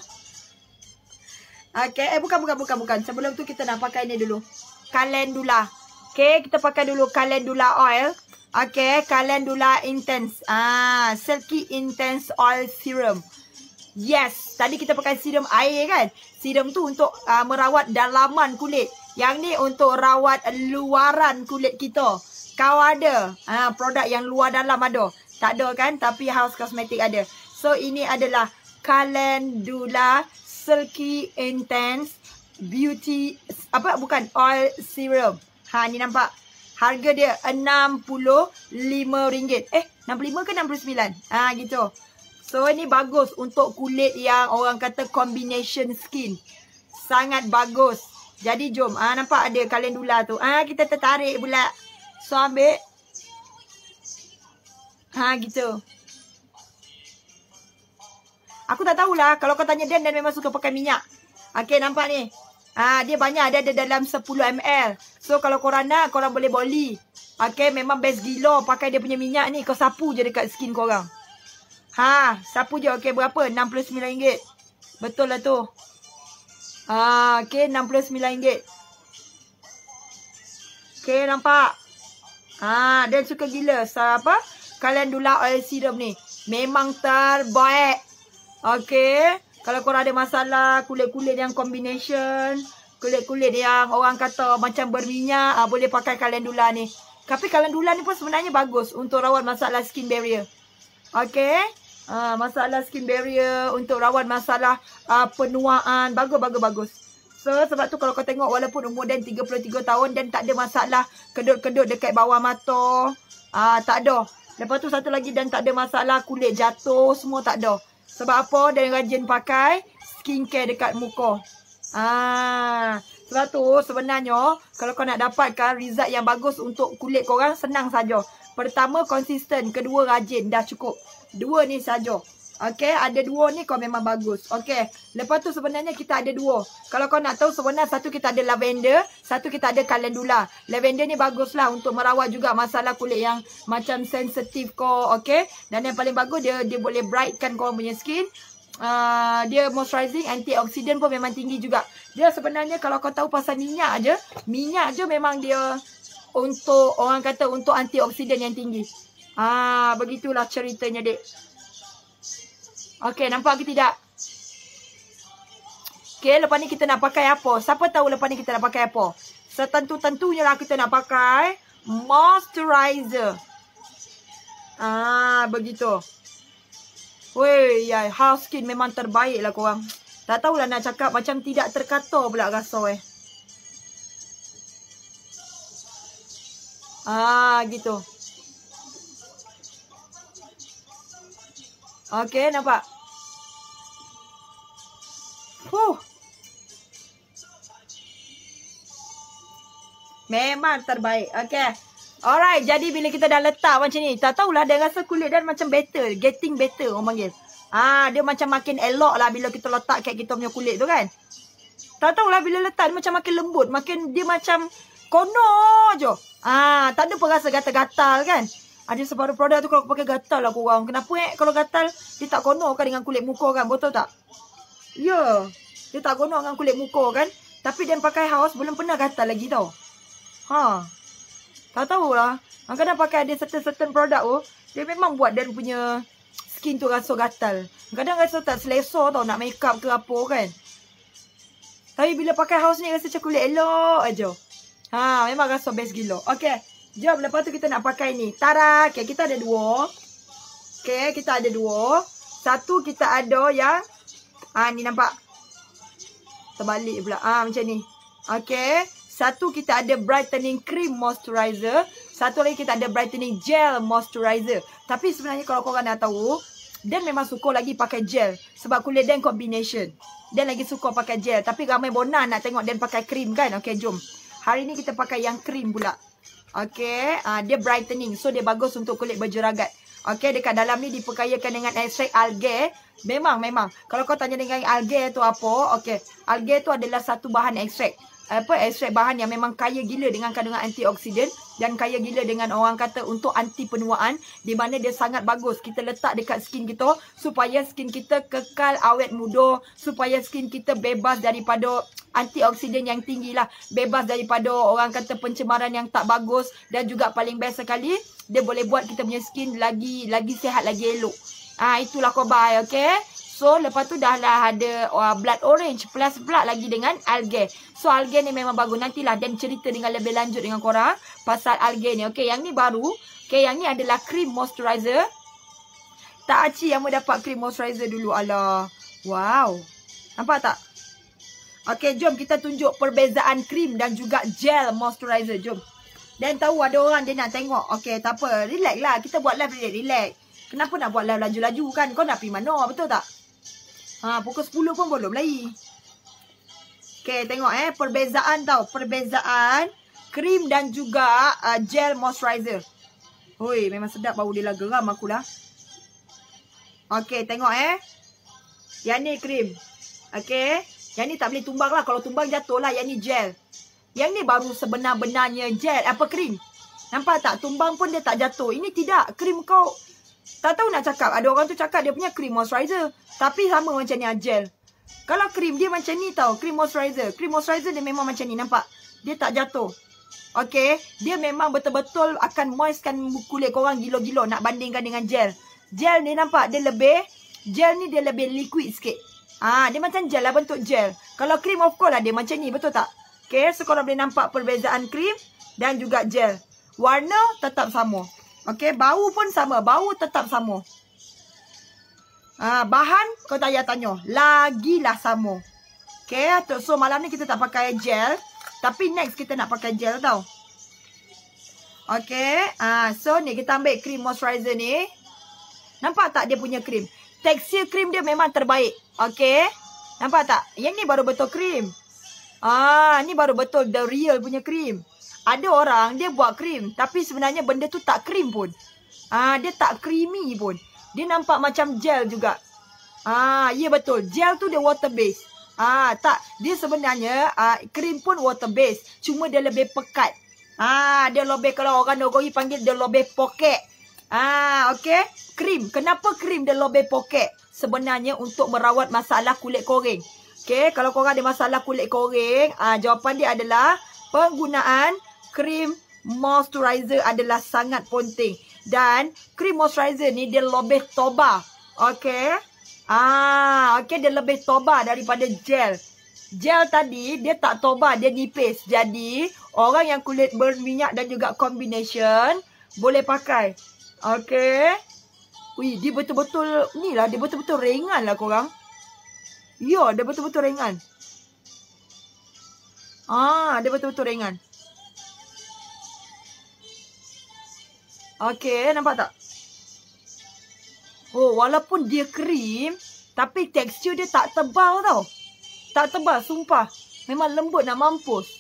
Okey, eh bukan, bukan, bukan, bukan. Sebelum tu kita nak pakai ni dulu. Calendula. Okey, kita pakai dulu calendula oil. Okey, calendula intense. Ah, silky intense oil serum. Yes, tadi kita pakai serum air kan. Serum tu untuk uh, merawat dalaman kulit. Yang ni untuk rawat luaran kulit kita. Kau ada uh, produk yang luar dalam ada? Tak ada kan? Tapi House Cosmetic ada. So ini adalah Calendula Silky Intense Beauty, apa bukan, oil serum. Ha, ni nampak. Harga dia enam puluh lima ringgit. Eh, enam puluh lima ke enam puluh sembilan? Ah, gitu. So, ni bagus untuk kulit yang orang kata combination skin. Sangat bagus. Jadi, jom. Ah, nampak ada calendula tu. Ah, kita tertarik pula. So, ambil. Ha, gitu. Aku tak tahulah. Kalau kau tanya Dan, Dan memang suka pakai minyak. Okay, nampak ni. Ah, dia banyak. Dia ada dalam sepuluh mililiter. So, kalau korang nak, korang boleh boli. Okay, memang best gila pakai dia punya minyak ni. Kau sapu je dekat skin korang. Ha, sapu je. Okay, berapa? enam puluh sembilan ringgit. Betul lah tu. Ah, okay, enam puluh sembilan ringgit. Okay, nampak? Ah, dan suka gila apa? Calendula oil serum ni. Memang terbaik. Okey. Kalau korang ada masalah kulit-kulit yang combination, kulit-kulit yang orang kata macam berminyak, ah, boleh pakai Calendula ni. Tapi Calendula ni pun sebenarnya bagus untuk rawat masalah skin barrier. Okey. Ah, masalah skin barrier, untuk rawat masalah ah, penuaan. Bagus, bagus, bagus. So, sebab tu kalau kau tengok walaupun umur Dan tiga puluh tiga tahun dan tak ada masalah kedut-kedut dekat bawah mata. Ah, tak ada. Lepas tu satu lagi Dan tak ada masalah kulit jatuh. Semua tak ada. Sebab apa? Dan rajin pakai skincare dekat muka. Ah, sebab tu sebenarnya kalau kau nak dapatkan result yang bagus untuk kulit korang, senang saja. Pertama, konsisten. Kedua, rajin. Dah cukup. Dua ni saja. Okey, ada dua ni kau memang bagus. Okey, lepas tu sebenarnya kita ada dua. Kalau kau nak tahu sebenarnya satu kita ada lavender, satu kita ada calendula. Lavender ni baguslah untuk merawat juga masalah kulit yang macam sensitif kau. Okey, dan yang paling bagus dia dia boleh brightkan kau punya skin. Uh, dia moisturizing, antioksidan pun memang tinggi juga. Dia sebenarnya kalau kau tahu pasal minyak aje, minyak aje memang dia untuk orang kata untuk antioksidan yang tinggi. Ah, begitulah ceritanya, dek. Okey, nampak ke tidak? Okey, lepas ni kita nak pakai apa? Siapa tahu lepas ni kita nak pakai apa? Setentu-tentunya lah kita nak pakai moisturizer. Ah, begitu. Weh, ya, house skin memang terbaik lah korang. Tak tahulah nak cakap macam tidak terkata pula rasa eh. Ah, gitu. Okey, nampak? Huh. Memang terbaik. Okey. Alright, jadi bila kita dah letak macam ni, tak tahulah dia rasa kulit Dan macam better. Getting better orang panggil. Ah, dia macam makin elok lah bila kita letak kat kita punya kulit tu kan. Tak tahulah bila letak dia macam makin lembut. Makin dia macam kono je. Ah, tak ada pun rasa gatal-gatal kan. Ada separuh produk tu kalau aku pakai gatal lah korang. Kenapa eh? Kalau gatal, dia tak kono kan dengan kulit muka kan? Betul tak? Ya. Yeah. Dia tak kono dengan kulit muka kan? Tapi Dan pakai house belum pernah gatal lagi tau. Ha. Tak tahulah. Kadang-kadang pakai ada certain-certain produk tu, dia memang buat Dan punya skin tu rasa gatal. Kadang rasa tak selesa tau nak make up ke apa kan? Tapi bila pakai house ni rasa macam kulit elok aja. Ha, memang rasa best gila. Okay. Jom, lepas tu kita nak pakai ni. Tara, okay, kita ada dua. Okay, kita ada dua. Satu kita ada yang, ah ni nampak. Terbalik pula. Ah, macam ni. Okay. Satu kita ada brightening cream moisturizer. Satu lagi kita ada brightening gel moisturizer. Tapi sebenarnya kalau korang nak tahu, Dan memang suka lagi pakai gel. Sebab kulit Dan combination. Dan lagi suka pakai gel. Tapi ramai bona nak tengok Dan pakai cream kan. Okay, jom. Hari ni kita pakai yang cream pula. Okay, uh, dia brightening. So, dia bagus untuk kulit berjeragat. Okay, dekat dalam ni diperkayakan dengan ekstrak algae. Memang, memang. Kalau kau tanya dengan algae tu apa, okay. Algae tu adalah satu bahan ekstrak. Apa, ekstrak bahan yang memang kaya gila dengan kandungan antioksidan. Dan kaya gila dengan orang kata untuk anti penuaan. Di mana dia sangat bagus. Kita letak dekat skin kita. Supaya skin kita kekal awet muda. Supaya skin kita bebas daripada antioksidan yang tinggi lah. Bebas daripada orang kata pencemaran yang tak bagus. Dan juga paling best sekali, dia boleh buat kita punya skin lagi lagi sihat, lagi elok. Ah, itulah kobai, okay. So, lepas tu dah lah ada uh, blood orange plus pula lagi dengan algae. So, algae ni memang bagus. Nantilah Dan cerita dengan lebih lanjut dengan korang pasal algae ni. Okay, yang ni baru. Okay, yang ni adalah cream moisturizer. Tak Aci yang mau dapat cream moisturizer dulu. Alah. Wow. Nampak tak? Okay, jom kita tunjuk perbezaan cream dan juga gel moisturizer. Jom. Dan tahu ada orang dia nak tengok. Okay, tak apa. Relax lah. Kita buat live relax. relax. Kenapa nak buat live laju-laju kan? Kau nak pergi mana? Betul tak? Ha, pukul sepuluh pun belum lagi. Okay, tengok eh. Perbezaan tau. Perbezaan krim dan juga uh, gel moisturizer. Hui, memang sedap bau dia lah. Geram akulah. Okay, tengok eh. Yang ni krim. Okay. Yang ni tak boleh tumbang lah. Kalau tumbang jatuh lah. Yang ni gel. Yang ni baru sebenar-benarnya gel. Apa krim? Nampak tak? Tumbang pun dia tak jatuh. Ini tidak. Krim kau... Tak tahu nak cakap. Ada orang tu cakap dia punya cream moisturizer. Tapi sama macam ni gel. Kalau cream dia macam ni tau. Cream moisturizer. Cream moisturizer dia memang macam ni. Nampak? Dia tak jatuh. Okay, dia memang betul-betul akan moistkan kulit korang gilo-gilo nak bandingkan dengan gel. Gel ni nampak dia lebih, gel ni dia lebih liquid sikit. Ah, dia macam gel lah, bentuk gel. Kalau krim of course lah dia macam ni, betul tak? Okay, so korang boleh nampak perbezaan krim dan juga gel. Warna tetap sama. Okay, bau pun sama, bau tetap sama. Ah, bahan kau tak payah tanya, lagilah sama. Okay, so malam ni kita tak pakai gel. Tapi next kita nak pakai gel tau. Okay. Ah, so ni kita ambil cream moisturizer ni. Nampak tak dia punya cream? Tekstur cream dia memang terbaik. Okay. Nampak tak? Yang ni baru betul cream. Ah, ni baru betul the real punya cream. Ada orang dia buat cream. Tapi sebenarnya benda tu tak cream pun. Ah, dia tak creamy pun. Dia nampak macam gel juga. Ah, ya betul. Gel tu dia water based. Ah, tak. Dia sebenarnya ah, krim pun water based. Cuma dia lebih pekat. Ah, dia lebih, kalau orang Nogori panggil dia lebih poket. Ah, okey. Krim. Kenapa krim dia lebih poket? Sebenarnya untuk merawat masalah kulit koreng. Okey, kalau korang ada masalah kulit koreng, ah, jawapan dia adalah penggunaan krim moisturizer adalah sangat penting. Dan krim moisturizer ni dia lebih toba. Okey. Ah, okey, dia lebih toba daripada gel. Gel tadi dia tak toba, dia nipis. Jadi, orang yang kulit berminyak dan juga combination boleh pakai. Okey. Wih, dia betul-betul ni lah, dia betul-betul ringan lah korang. Ya, dia betul-betul ringan. Ah, dia betul-betul ringan. Okey, nampak tak? Oh, walaupun dia krim, tapi tekstur dia tak tebal tau. Tak tebal, sumpah. Memang lembut nak mampus.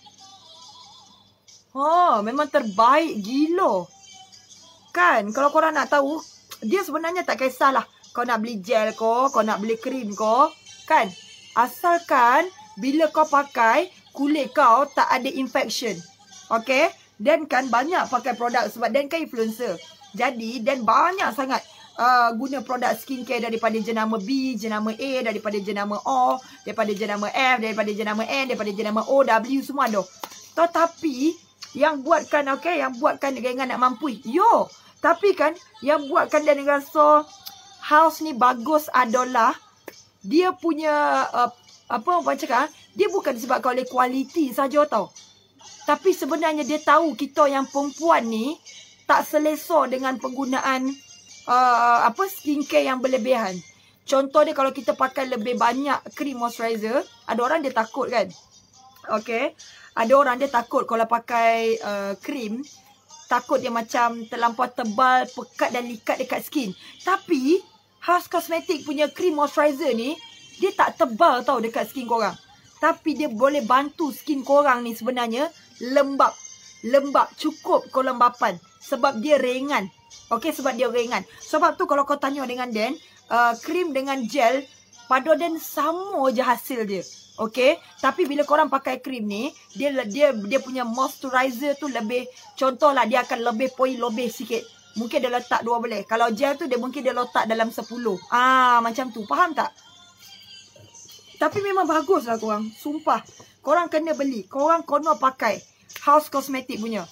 Oh, memang terbaik gila. Kan, kalau korang nak tahu, dia sebenarnya tak kisahlah. Kau nak beli gel ko, kau nak beli krim ko. Kan, asalkan bila kau pakai, kulit kau tak ada infection. Okay, dan kan banyak pakai produk sebab dan kan influencer. Jadi, dan banyak sangat Uh, guna produk skincare daripada jenama B, jenama A, daripada jenama O, daripada jenama F, daripada jenama N, daripada jenama O, W, semua ada. Tetapi yang buatkan, okay, yang buatkan dengan nak mampu, yo, tapi kan yang buatkan dan rasa house ni bagus adalah dia punya uh, apa orang cakap, dia bukan disebabkan oleh kualiti saja tau. Tapi sebenarnya dia tahu kita yang perempuan ni tak selesa dengan penggunaan Uh, apa skincare yang berlebihan. Contoh dia kalau kita pakai lebih banyak cream moisturizer, ada orang dia takut kan. Okay, ada orang dia takut kalau pakai uh, cream, takut dia macam terlampau tebal, pekat dan likat dekat skin. Tapi House Cosmetic punya cream moisturizer ni, dia tak tebal tau dekat skin korang. Tapi dia boleh bantu skin korang ni sebenarnya lembab. Lembab, cukup kelembapan. Sebab dia ringan. Okey, sebab dia ringan. Sebab tu kalau kau tanya dengan Dan, uh, krim dengan gel, pada Dan sama je hasil dia. Okey, tapi bila korang pakai krim ni, dia dia dia punya moisturizer tu lebih, contohlah dia akan lebih poi lebih sikit. Mungkin dia letak dua belah. Kalau gel tu dia mungkin dia letak dalam sepuluh. Ah, macam tu. Faham tak? Tapi memang bagus lah korang. Sumpah. Korang kena beli. Korang kena pakai House Cosmetic punya.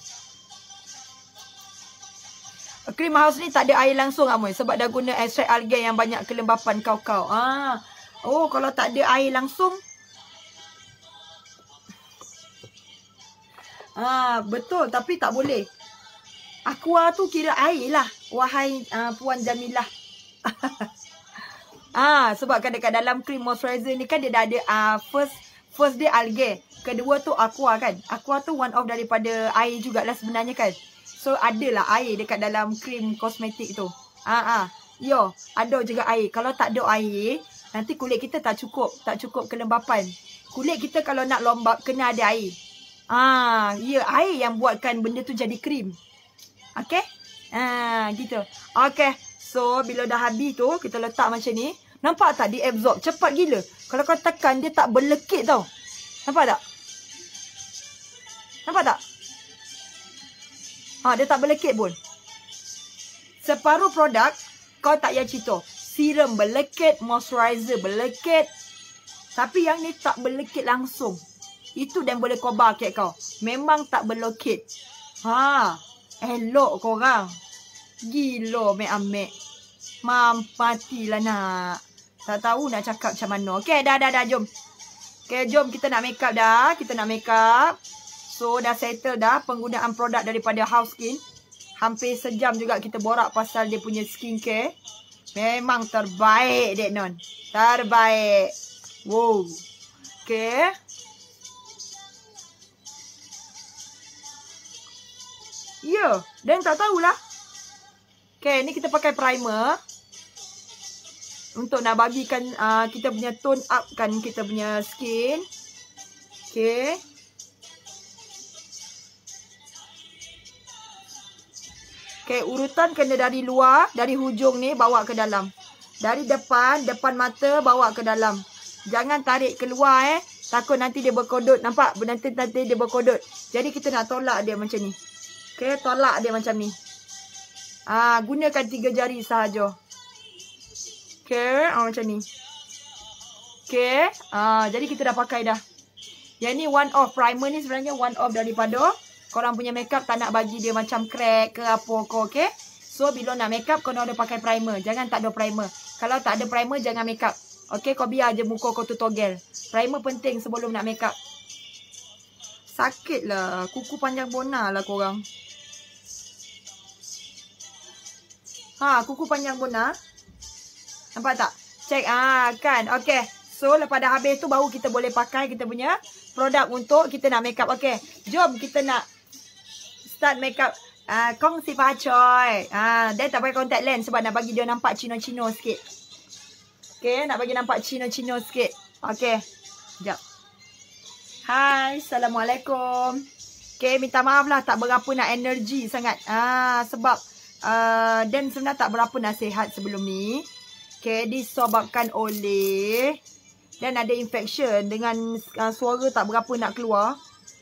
Krim House ni tak ada air langsung Amoy. Sebab dah guna ekstrak alga yang banyak kelembapan kau-kau. Ah. Oh, kalau tak ada air langsung. Ah, betul. Tapi tak boleh. Aqua tu kira air lah. Wahai uh, Puan Jamilah. Ah, sebab kan dekat dalam krim moisturizer ni kan dia dah ada uh, first first dia alga. Kedua tu aqua kan. Aqua tu one of daripada air jugalah sebenarnya kan. So adalah air dekat dalam krim kosmetik tu. Ah ah. Yo, ada juga air. Kalau tak ada air, nanti kulit kita tak cukup, tak cukup kelembapan. Kulit kita kalau nak lembab kena ada air. Ah, ya, air yang buatkan benda tu jadi krim. Okey? Ah, gitu. Okey. So, bila dah habis tu, kita letak macam ni. Nampak tak dia absorb cepat gila. Kalau kau tekan dia tak berlekit tau. Nampak tak? Nampak tak? Ha, dia tak berlekit pun. Separuh produk, kau tak payah cerita. Serum berlekit, moisturizer berlekit. Tapi yang ni tak berlekit langsung. Itu dan boleh cover kek kau. Memang tak berlokit. Ha, elok korang. Gila mek amek. Mampatilah nak. Tak tahu nak cakap macam mana. Okey, dah dah dah jom. Okey, jom kita nak make up dah. Kita nak make up. So dah settle dah penggunaan produk daripada House Skin. Hampir sejam juga kita borak pasal dia punya skincare. Memang terbaik dek non. Terbaik. Wow. Okey. Ya, dan tak tahulah. Okey, ni kita pakai primer. Untuk nak bagikan uh, kita punya tone up kan kita punya skin. Okey. Okey, urutan kena dari luar, dari hujung ni bawa ke dalam. Dari depan, depan mata bawa ke dalam. Jangan tarik keluar eh. Takut nanti dia berkodot. Nampak? Nanti, nanti dia berkodot. Jadi kita nak tolak dia macam ni. Okey, tolak dia macam ni. Ah, gunakan tiga jari sahaja. Okey, ah, macam ni. Okey, ah, jadi kita dah pakai dah. Yang ni one off. Primer ni sebenarnya one off daripada korang punya makeup tak nak bagi dia macam crack ke apa ke, okey? So, bila nak makeup, korang ada pakai primer. Jangan tak ada primer. Kalau tak ada primer, jangan makeup. Okey, kau biar je muka kau tu togel. Primer penting sebelum nak makeup. Sakit lah. Kuku panjang bona lah korang. Ha, kuku panjang bona. Nampak tak? Check. Ah, kan? Okay. So, lepas dah habis tu baru kita boleh pakai kita punya produk untuk kita nak makeup. Okay. Jom kita nak start makeup. Ah, kongsi pacoy. Ah, dia tak pakai contact lens sebab nak bagi dia nampak cino-cino sikit. Okay. Nak bagi nampak cino-cino sikit. Okay. Sekejap. Hai. Assalamualaikum. Okay. Minta maaf lah. Tak berapa nak energi sangat. Ah, sebab uh, Dan sebenarnya tak berapa nasihat sebelum ni. Okay, disebabkan oleh dan ada infection dengan uh, suara tak berapa nak keluar.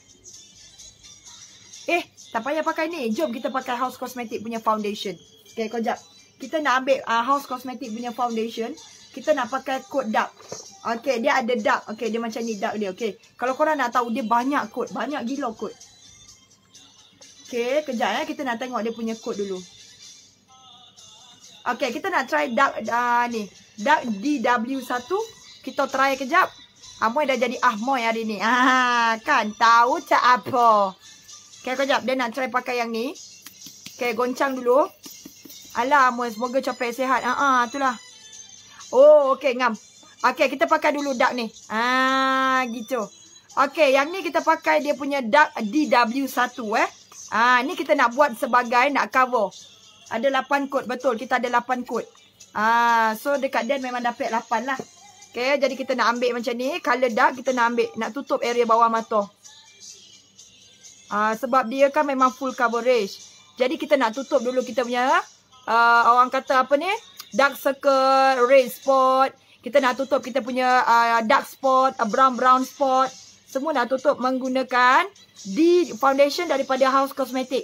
Eh, tak payah pakai ni. Jom kita pakai House Cosmetic punya foundation. Okay, kau jap. Kita nak ambil uh, House Cosmetic punya foundation. Kita nak pakai code dark. Okay, dia ada dark. Okay, dia macam ni dark dia. Okay, kalau korang nak tahu dia banyak code. Banyak gila code. Okay, kejap eh. Kita nak tengok dia punya code dulu. Okay, kita nak try dark uh, ni. Dark D W satu. Kita try kejap. Amoy dah jadi Ahmoy hari ni. Ah, kan? Tahu cak apa? Okay, kejap. Dia nak try pakai yang ni. Okay, goncang dulu. Alah, Amoy. Semoga capai sihat. Ah, uh, itulah. Oh, okay, ngam. Okay, kita pakai dulu dark ni. Ah, gitu. Okay, yang ni kita pakai dia punya dark D W satu eh. Ah, ni kita nak buat sebagai nak cover. Ada lapan kod. Betul. Kita ada lapan kod. Ah, so dekat Dan memang dapat lapan lah. Okay. Jadi kita nak ambil macam ni. Color dark kita nak ambil. Nak tutup area bawah mata. Ah, sebab dia kan memang full coverage. Jadi kita nak tutup dulu kita punya. Uh, orang kata apa ni. Dark circle. Red spot. Kita nak tutup kita punya uh, dark spot. Uh, brown-brown spot. Semua nak tutup menggunakan D foundation daripada House Cosmetic.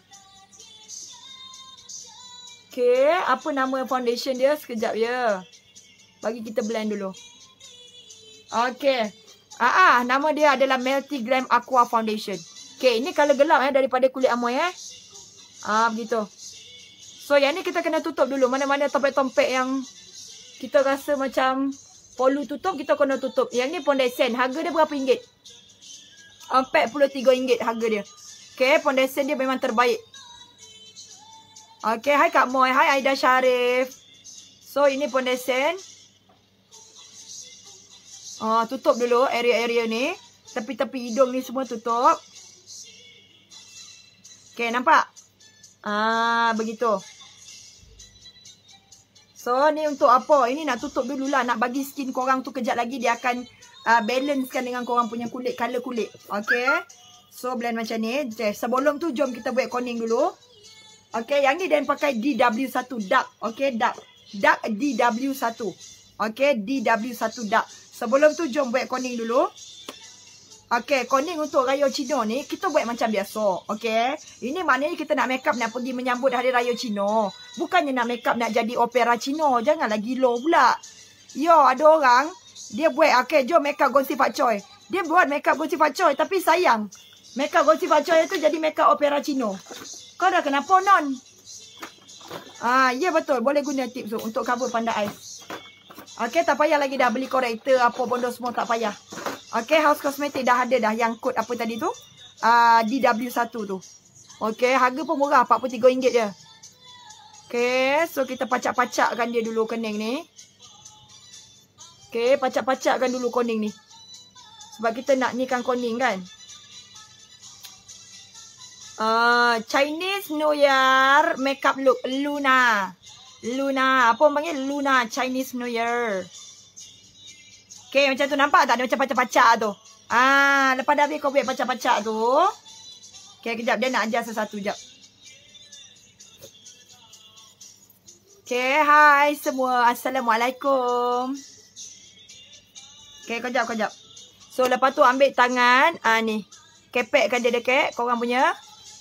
Okay, apa nama foundation dia? Sekejap ya. Bagi kita blend dulu. Okay. Ah, ah, nama dia adalah Multi-Glam Aqua Foundation. Okay, ini color gelap eh daripada kulit Amoy eh. Ah, begitu. So, yang ni kita kena tutup dulu. Mana-mana tompek-tompek yang kita rasa macam perlu tutup, kita kena tutup. Yang ni foundation. Harga dia berapa ringgit? empat puluh tiga ringgit harga dia. Okay, foundation dia memang terbaik. Okay, hai Kak Moy, hai Aida Sharif. So, ini foundation. Oh, tutup dulu area-area ni. Tepi-tepi hidung ni semua tutup. Okay, nampak? Ah, begitu. So, ni untuk apa? Ini nak tutup dululah. Nak bagi skin korang tu kejap lagi dia akan uh, balancekan dengan korang punya kulit, color kulit. Okay. So, blend macam ni. Okay. Sebelum tu, jom kita buat coning dulu. Okay, yang ni Dan pakai D W satu dark. Okay, dark. Dark D W satu. Okay, D W satu dark. Sebelum tu, jom buat coning dulu. Okay, coning untuk Raya Cina ni, kita buat macam biasa. Okay, ini maknanya kita nak make up nak pergi menyambut Hari Raya Cina. Bukannya nak make up nak jadi opera Cina. Janganlah gila pula. Yo, ada orang, dia buat, okay, jom make up gongsi Pak Choi. Dia buat makeup Gucci Pacoy. Tapi sayang. Makeup Gucci Pacoy itu jadi makeup Opera Chino. Kau dah kenapa non? Ah, ya betul. Boleh guna tips tu untuk cover panda ais. Okey, tak payah lagi dah beli korektor apa bondo semua tak payah. Okey, House Cosmetic dah ada dah yang kod apa tadi tu? Uh, D W satu tu. Okey, harga pun murah, empat puluh tiga ringgit je. Okey, so kita pacak-pacakkan dia dulu kening ni. Okey, pacak-pacakkan dulu koning ni. Sebab kita nak ni kan koning kan. Uh, Chinese New Year makeup look Luna. Luna, apa orang panggil? Luna Chinese New Year. Okey, macam tu nampak tak? Dia macam pacak-pacak tu. Ah, lepas dah habis kau buat pacak-pacak tu. Okey, kejap dia nak ajar sesuatu jap. Okey, hai semua. Assalamualaikum. Okey, kejap kejap. So lepas tu ambil tangan ah ni. Kepekkan dia dekat korang punya.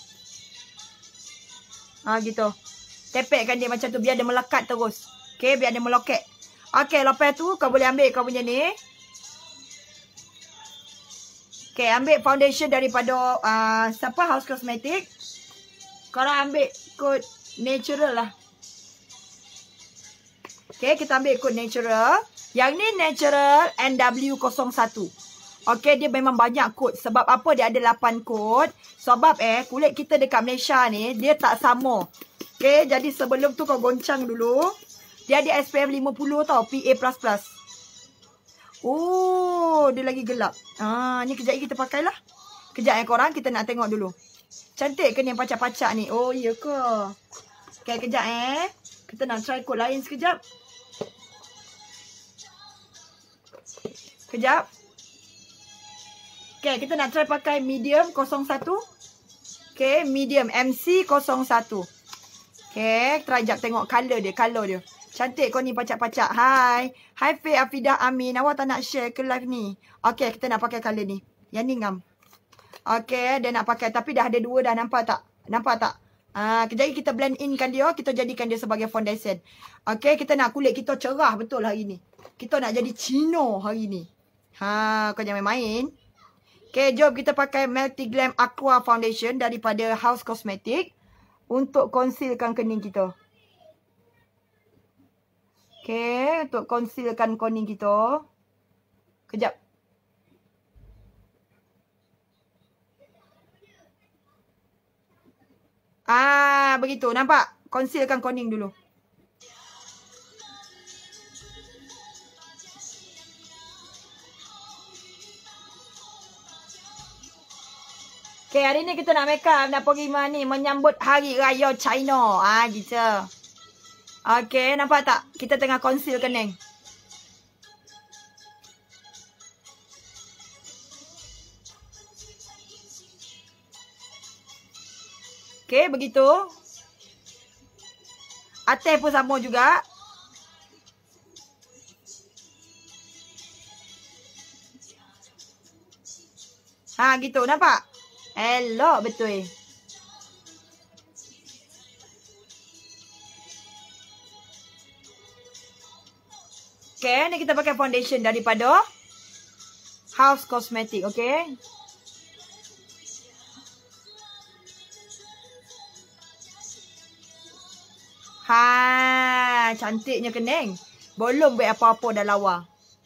Ah gitu. Tepekkan dia macam tu biar dia melekat terus. Okey, biar dia meloket. Okey, lepas tu kau boleh ambil kau punya ni. Okay, ambil foundation daripada uh, siapa House Cosmetic. Korang ambil kod natural lah. Okay, kita ambil kod natural. Yang ni natural N W zero satu. Okay, dia memang banyak kod. Sebab apa dia ada lapan kod. Sebab eh, kulit kita dekat Malaysia ni, dia tak sama. Okay, jadi sebelum tu kau goncang dulu. Dia ada S P F lima puluh tau, P A plus plus. Oh, dia lagi gelap. Ah, ni kejap lagi kita pakailah. Kejap eh korang, kita nak tengok dulu. Cantik ke ni yang pacak-pacak ni? Oh, iya ke? Okay, kejap eh. Kita nak try kod lain sekejap. Kejap. Okay, kita nak try pakai medium kosong satu. Okay, medium M C kosong satu. Okay, try jap tengok color dia, color dia. Cantik kau ni pacak-pacak. Hai. Hai Faye Afidah Amin. Awak tak nak share ke live ni? Okay, kita nak pakai color ni. Yang ni ngam. Okay, dia nak pakai. Tapi dah ada dua dah. Nampak tak? Nampak tak? Ah, kejap lagi kita blend in kan dia. Kita jadikan dia sebagai foundation. Okay, kita nak kulit kita cerah betul hari ni. Kita nak jadi Cino hari ni. Ha, kau jangan main-main. Okay, jom kita pakai Melty Glam Aqua Foundation daripada House Cosmetic. Untuk concealkan kening kita. Okay, untuk concealkan koning kita. Kejap. Ah, begitu. Nampak? Concealkan koning dulu. Okay, hari ni kita nak make up. Nak pergi mana ni? Menyambut Hari Raya China. Ah, gitu. Okay, nampak tak? Kita tengah conceal kening. Okay, begitu. Atas pun sama juga. Ha, gitu. Nampak? Elok betul. Okay, ni kita pakai foundation daripada House Cosmetic, okay. Ha, cantiknya kening. Belum buat apa-apa dah lawa.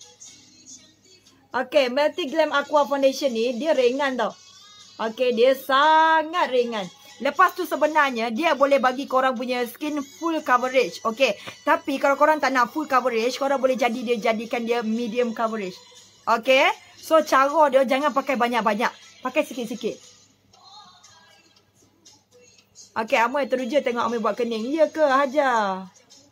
Okay, Melty Glam Aqua Foundation ni, dia ringan tau. Okay, dia sangat ringan. Lepas tu sebenarnya dia boleh bagi korang punya skin full coverage. Okay. Tapi kalau korang tak nak full coverage, korang boleh jadi dia jadikan dia medium coverage. Okay. So cara dia jangan pakai banyak-banyak. Pakai sikit-sikit. Okay, Amoy teruja tengok Amoy buat kening. Ya ke Hajar?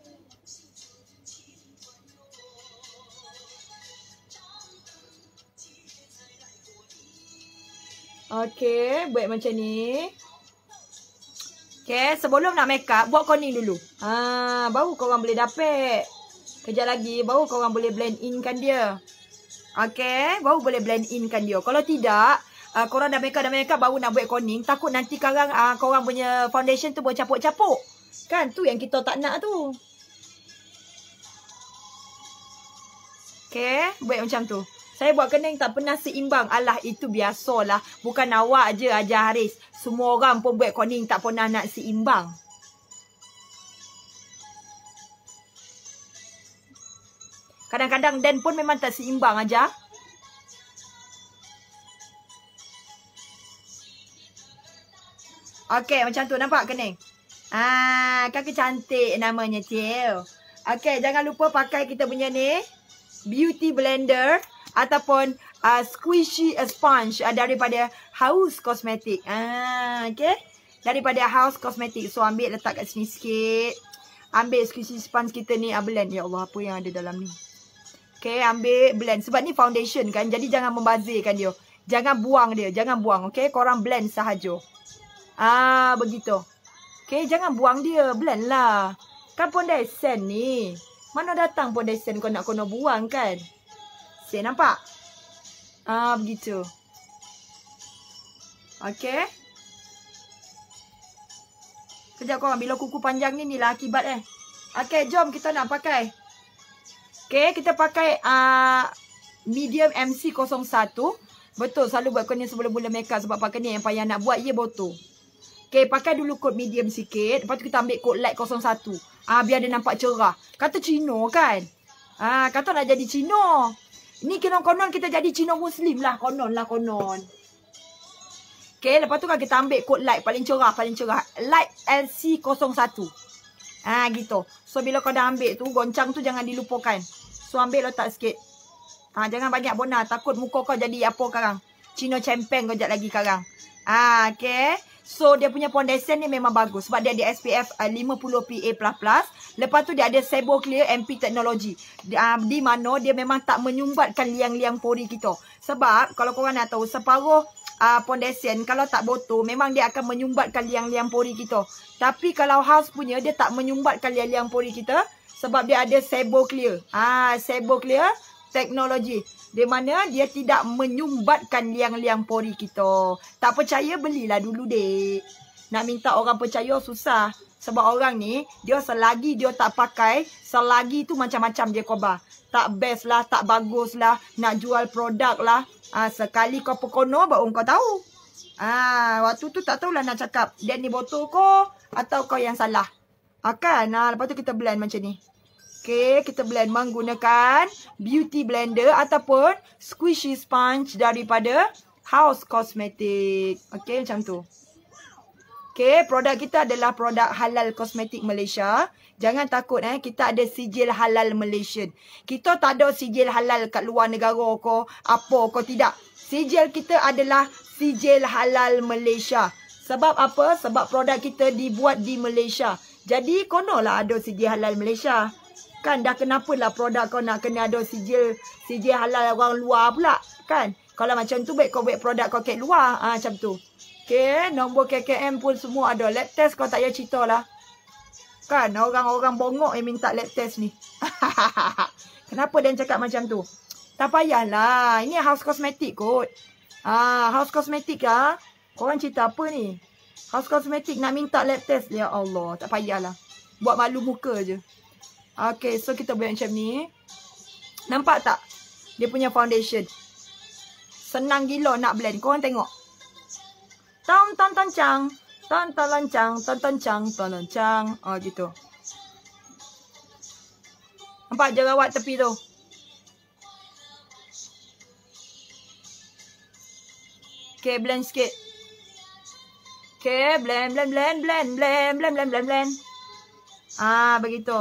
Okay, buat macam ni. Okay, sebelum nak make up, buat koning dulu. Ha, baru korang boleh dapat. Kejap lagi, baru korang boleh blend in kan dia. Okay, baru boleh blend in kan dia. Kalau tidak, uh, korang dah make up, dah make up, baru nak buat koning. Takut nanti korang, uh, korang punya foundation tu bercapuk-capuk. Kan, tu yang kita tak nak tu. Okay, buat macam tu. Saya buat kening tak pernah seimbang. Alah, itu biasalah. Bukan awak je ajar Haris. Semua orang pun buat kening tak pernah nak seimbang. Kadang-kadang Dan pun memang tak seimbang aja. Okey, macam tu nampak kening. Ah, kaki cantik namanya, Cil. Okey, jangan lupa pakai kita punya ni beauty blender ataupun uh, squishy sponge uh, daripada House Cosmetic. Ah, okey. Daripada House Cosmetic. So ambil letak kat sini sikit. Ambil squishy sponge kita ni, ah, blend. Ya Allah, apa yang ada dalam ni? Okey, ambil blend. Sebab ni foundation kan. Jadi jangan membazirkan dia. Jangan buang dia. Jangan buang. Okey, korang blend sahaja. Ah, begitu. Okey, jangan buang dia. Blend lah. Kan foundation ni. Mana datang foundation kau nak kena buang kan? Saya nampak? Ah, begitu. Okey. Kejap korang. Bila kuku panjang ni, ni lah akibat eh. Okey, jom kita nak pakai. Okey, kita pakai uh, medium M C kosong satu. Betul, selalu buat kening sebelum mula makeup. Sebab pakai ni yang payah nak buat, ia botol. Okey, pakai dulu kod medium sikit. Lepas tu kita ambil kod light kosong satu. Ah, biar dia nampak cerah. Kata Cino kan? Ah, kata nak jadi Cino. Ni konon-konon kita jadi Cino Muslim lah. Konon lah, konon. Okey, lepas tu kan kita ambil kod light. Paling cerah, paling cerah. Light L C kosong satu. Ah, gitu. So, bila kau dah ambil tu, goncang tu jangan dilupakan. So, ambil letak sikit. Ah, jangan banyak bona. Takut muka kau jadi apa sekarang. Cino cempeng kau jap lagi sekarang. Ah, okey. So, dia punya foundation ni memang bagus. Sebab dia ada S P F uh, lima puluh P A plus plus. Lepas tu dia ada Sebo Clear M P Technology. Di, uh, di mana dia memang tak menyumbatkan liang-liang pori kita. Sebab, kalau korang nak tahu, separuh uh, foundation, kalau tak botol, memang dia akan menyumbatkan liang-liang pori kita. Tapi kalau House punya, dia tak menyumbatkan liang-liang pori kita. Sebab dia ada Sebo Clear. Ah, Sebo Clear Technology. Di mana dia tidak menyumbatkan liang-liang pori kita. Tak percaya, belilah dulu, dek. Nak minta orang percaya susah. Sebab orang ni, dia selagi dia tak pakai, selagi tu macam-macam dia khabar. Tak best lah, tak bagus lah, nak jual produk lah. Ah, sekali kau pekono, baru kau tahu. Ah, waktu tu tak tahulah nak cakap, dia ni botol kau atau kau yang salah. Akan, ah, lepas tu kita blend macam ni. Okey, kita blend menggunakan beauty blender ataupun squishy sponge daripada House Cosmetic. Okey, macam tu. Okey, produk kita adalah produk halal kosmetik Malaysia. Jangan takut eh, kita ada sijil halal Malaysian. Kita tak ada sijil halal kat luar negara ko, apa ko, tidak. Sijil kita adalah sijil halal Malaysia. Sebab apa? Sebab produk kita dibuat di Malaysia. Jadi, konolah ada sijil halal Malaysia. Kan dah kenapalah produk kau nak kena ada sijil sijil halal orang luar pula. Kan? Kalau macam tu baik kau buat produk kau kat luar. Ah, macam tu. Okay. Nombor K K M pun semua ada. Lab test kau tak payah cerita lah. Kan? Orang-orang bongok yang minta lab test ni. Kenapa dia cakap macam tu? Tak payahlah. Ini House Cosmetic kot. Ah, House Cosmetic lah. Korang cerita apa ni? House Cosmetic nak minta lab test. Ya Allah. Tak payahlah. Buat malu muka je. Okay, so kita buat macam ni. Nampak tak? Dia punya foundation. Senang gila nak blend. Korang tengok. Tong tong tong cang. Tong tong lancang. Tong tong cang. Tong lancang. Oh, gitu. Nampak jerawat tepi tu? Okay, blend sikit. Okay, blend, blend, blend, blend, blend, blend, blend, blend, blend. Ah, begitu.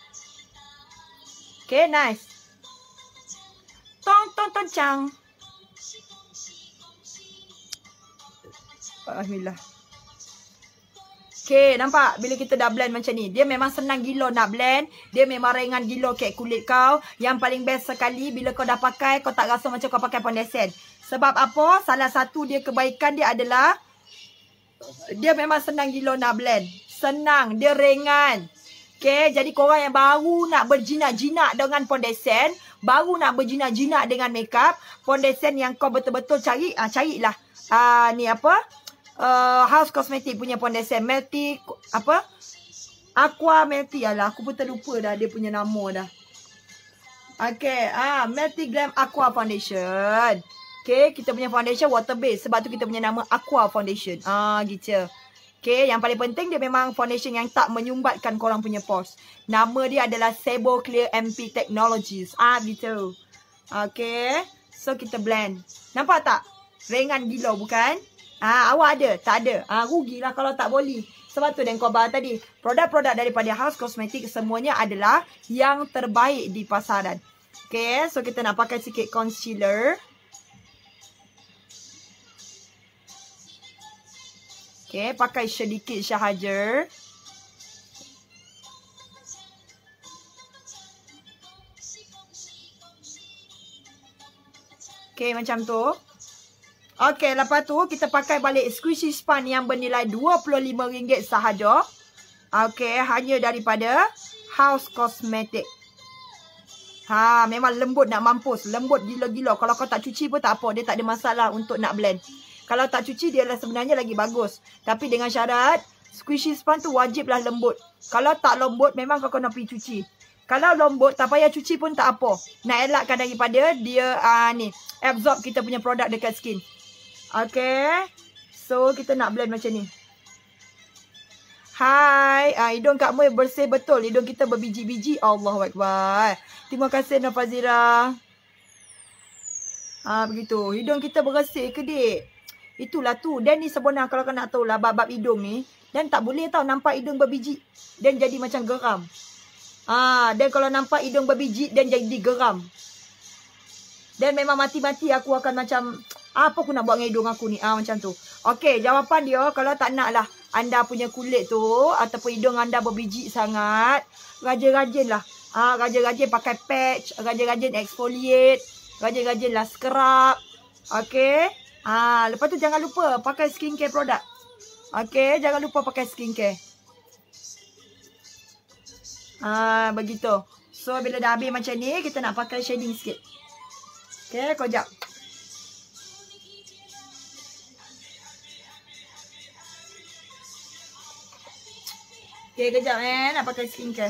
Okay, nice. Tong, tong, tong, cang. Alhamdulillah. Okay, nampak? Bila kita dah blend macam ni. Dia memang senang gila nak blend. Dia memang ringan gila kat kulit kau. Yang paling best sekali, bila kau dah pakai, kau tak rasa macam kau pakai foundation. Sebab apa? Salah satu dia kebaikan dia adalah, dia memang senang gila nak blend. Senang. Dia ringan. Okay, jadi korang yang baru nak berjinak-jinak dengan foundation, baru nak berjinak-jinak dengan makeup, foundation yang kau betul-betul cari, ah, carilah. Ah, ni apa? Uh, House Cosmetic punya foundation. Melty, apa? Aqua Melty. Alah, aku pun terlupa dah dia punya nama dah. Okay, ah, Melty Glam Aqua Foundation. Okay, kita punya foundation water based. Sebab tu kita punya nama Aqua Foundation. Ah, gitu. Okay, yang paling penting dia memang foundation yang tak menyumbatkan korang punya pores. Nama dia adalah Sebo Clear M P Technologies. Ah, gitu. Okay, so kita blend. Nampak tak? Ringan gila bukan? Ah, awak ada? Tak ada. Ah, rugilah kalau tak boleh. Sebab tu dan kau bahas tadi, produk-produk daripada House Cosmetics semuanya adalah yang terbaik di pasaran. Okay, so kita nak pakai sikit concealer. Okay, pakai sedikit sahaja. Okay, macam tu. Okay, lepas tu kita pakai balik squishy sponge yang bernilai dua puluh lima ringgit sahaja. Okay, hanya daripada House Cosmetics. Ha, memang lembut nak mampus. Lembut gila-gila. Kalau kau tak cuci pun tak apa. Dia tak ada masalah untuk nak blend. Kalau tak cuci, dia lah sebenarnya lagi bagus. Tapi dengan syarat, squishy sponge tu wajiblah lembut. Kalau tak lembut, memang kau kena pergi cuci. Kalau lembut, tak payah cuci pun tak apa. Nak elakkan daripada dia uh, ni absorb kita punya produk dekat skin. Okay. So, kita nak blend macam ni. Hai. Uh, hidung Kak Muih bersih betul. Hidung kita berbiji-biji. Allahuakbar. Terima kasih Nafazira. Ah, begitu. Hidung kita bersih ke, dik? Itulah tu. Dan ni sebenarnya kalau kau nak tahu lah bab-bab hidung ni. Dan tak boleh tau nampak hidung berbiji. Dan jadi macam geram. Ah, dan kalau nampak hidung berbiji dan jadi geram. Dan memang mati-mati aku akan macam, apa aku nak buat dengan hidung aku ni? Ah, macam tu. Okey, jawapan dia kalau tak nak lah anda punya kulit tu ataupun hidung anda berbiji sangat, rajin-rajin lah. Ah, rajin-rajin pakai patch, rajin-rajin exfoliate, rajin-rajin lah scrub. Okey. Ah, lepas tu jangan lupa pakai skincare produk. Okey, jangan lupa pakai skincare. Ah, begitu. So, bila dah habis macam ni, kita nak pakai shading sikit. Okey, kau jap. Okey, kejap eh. Nak pakai skincare.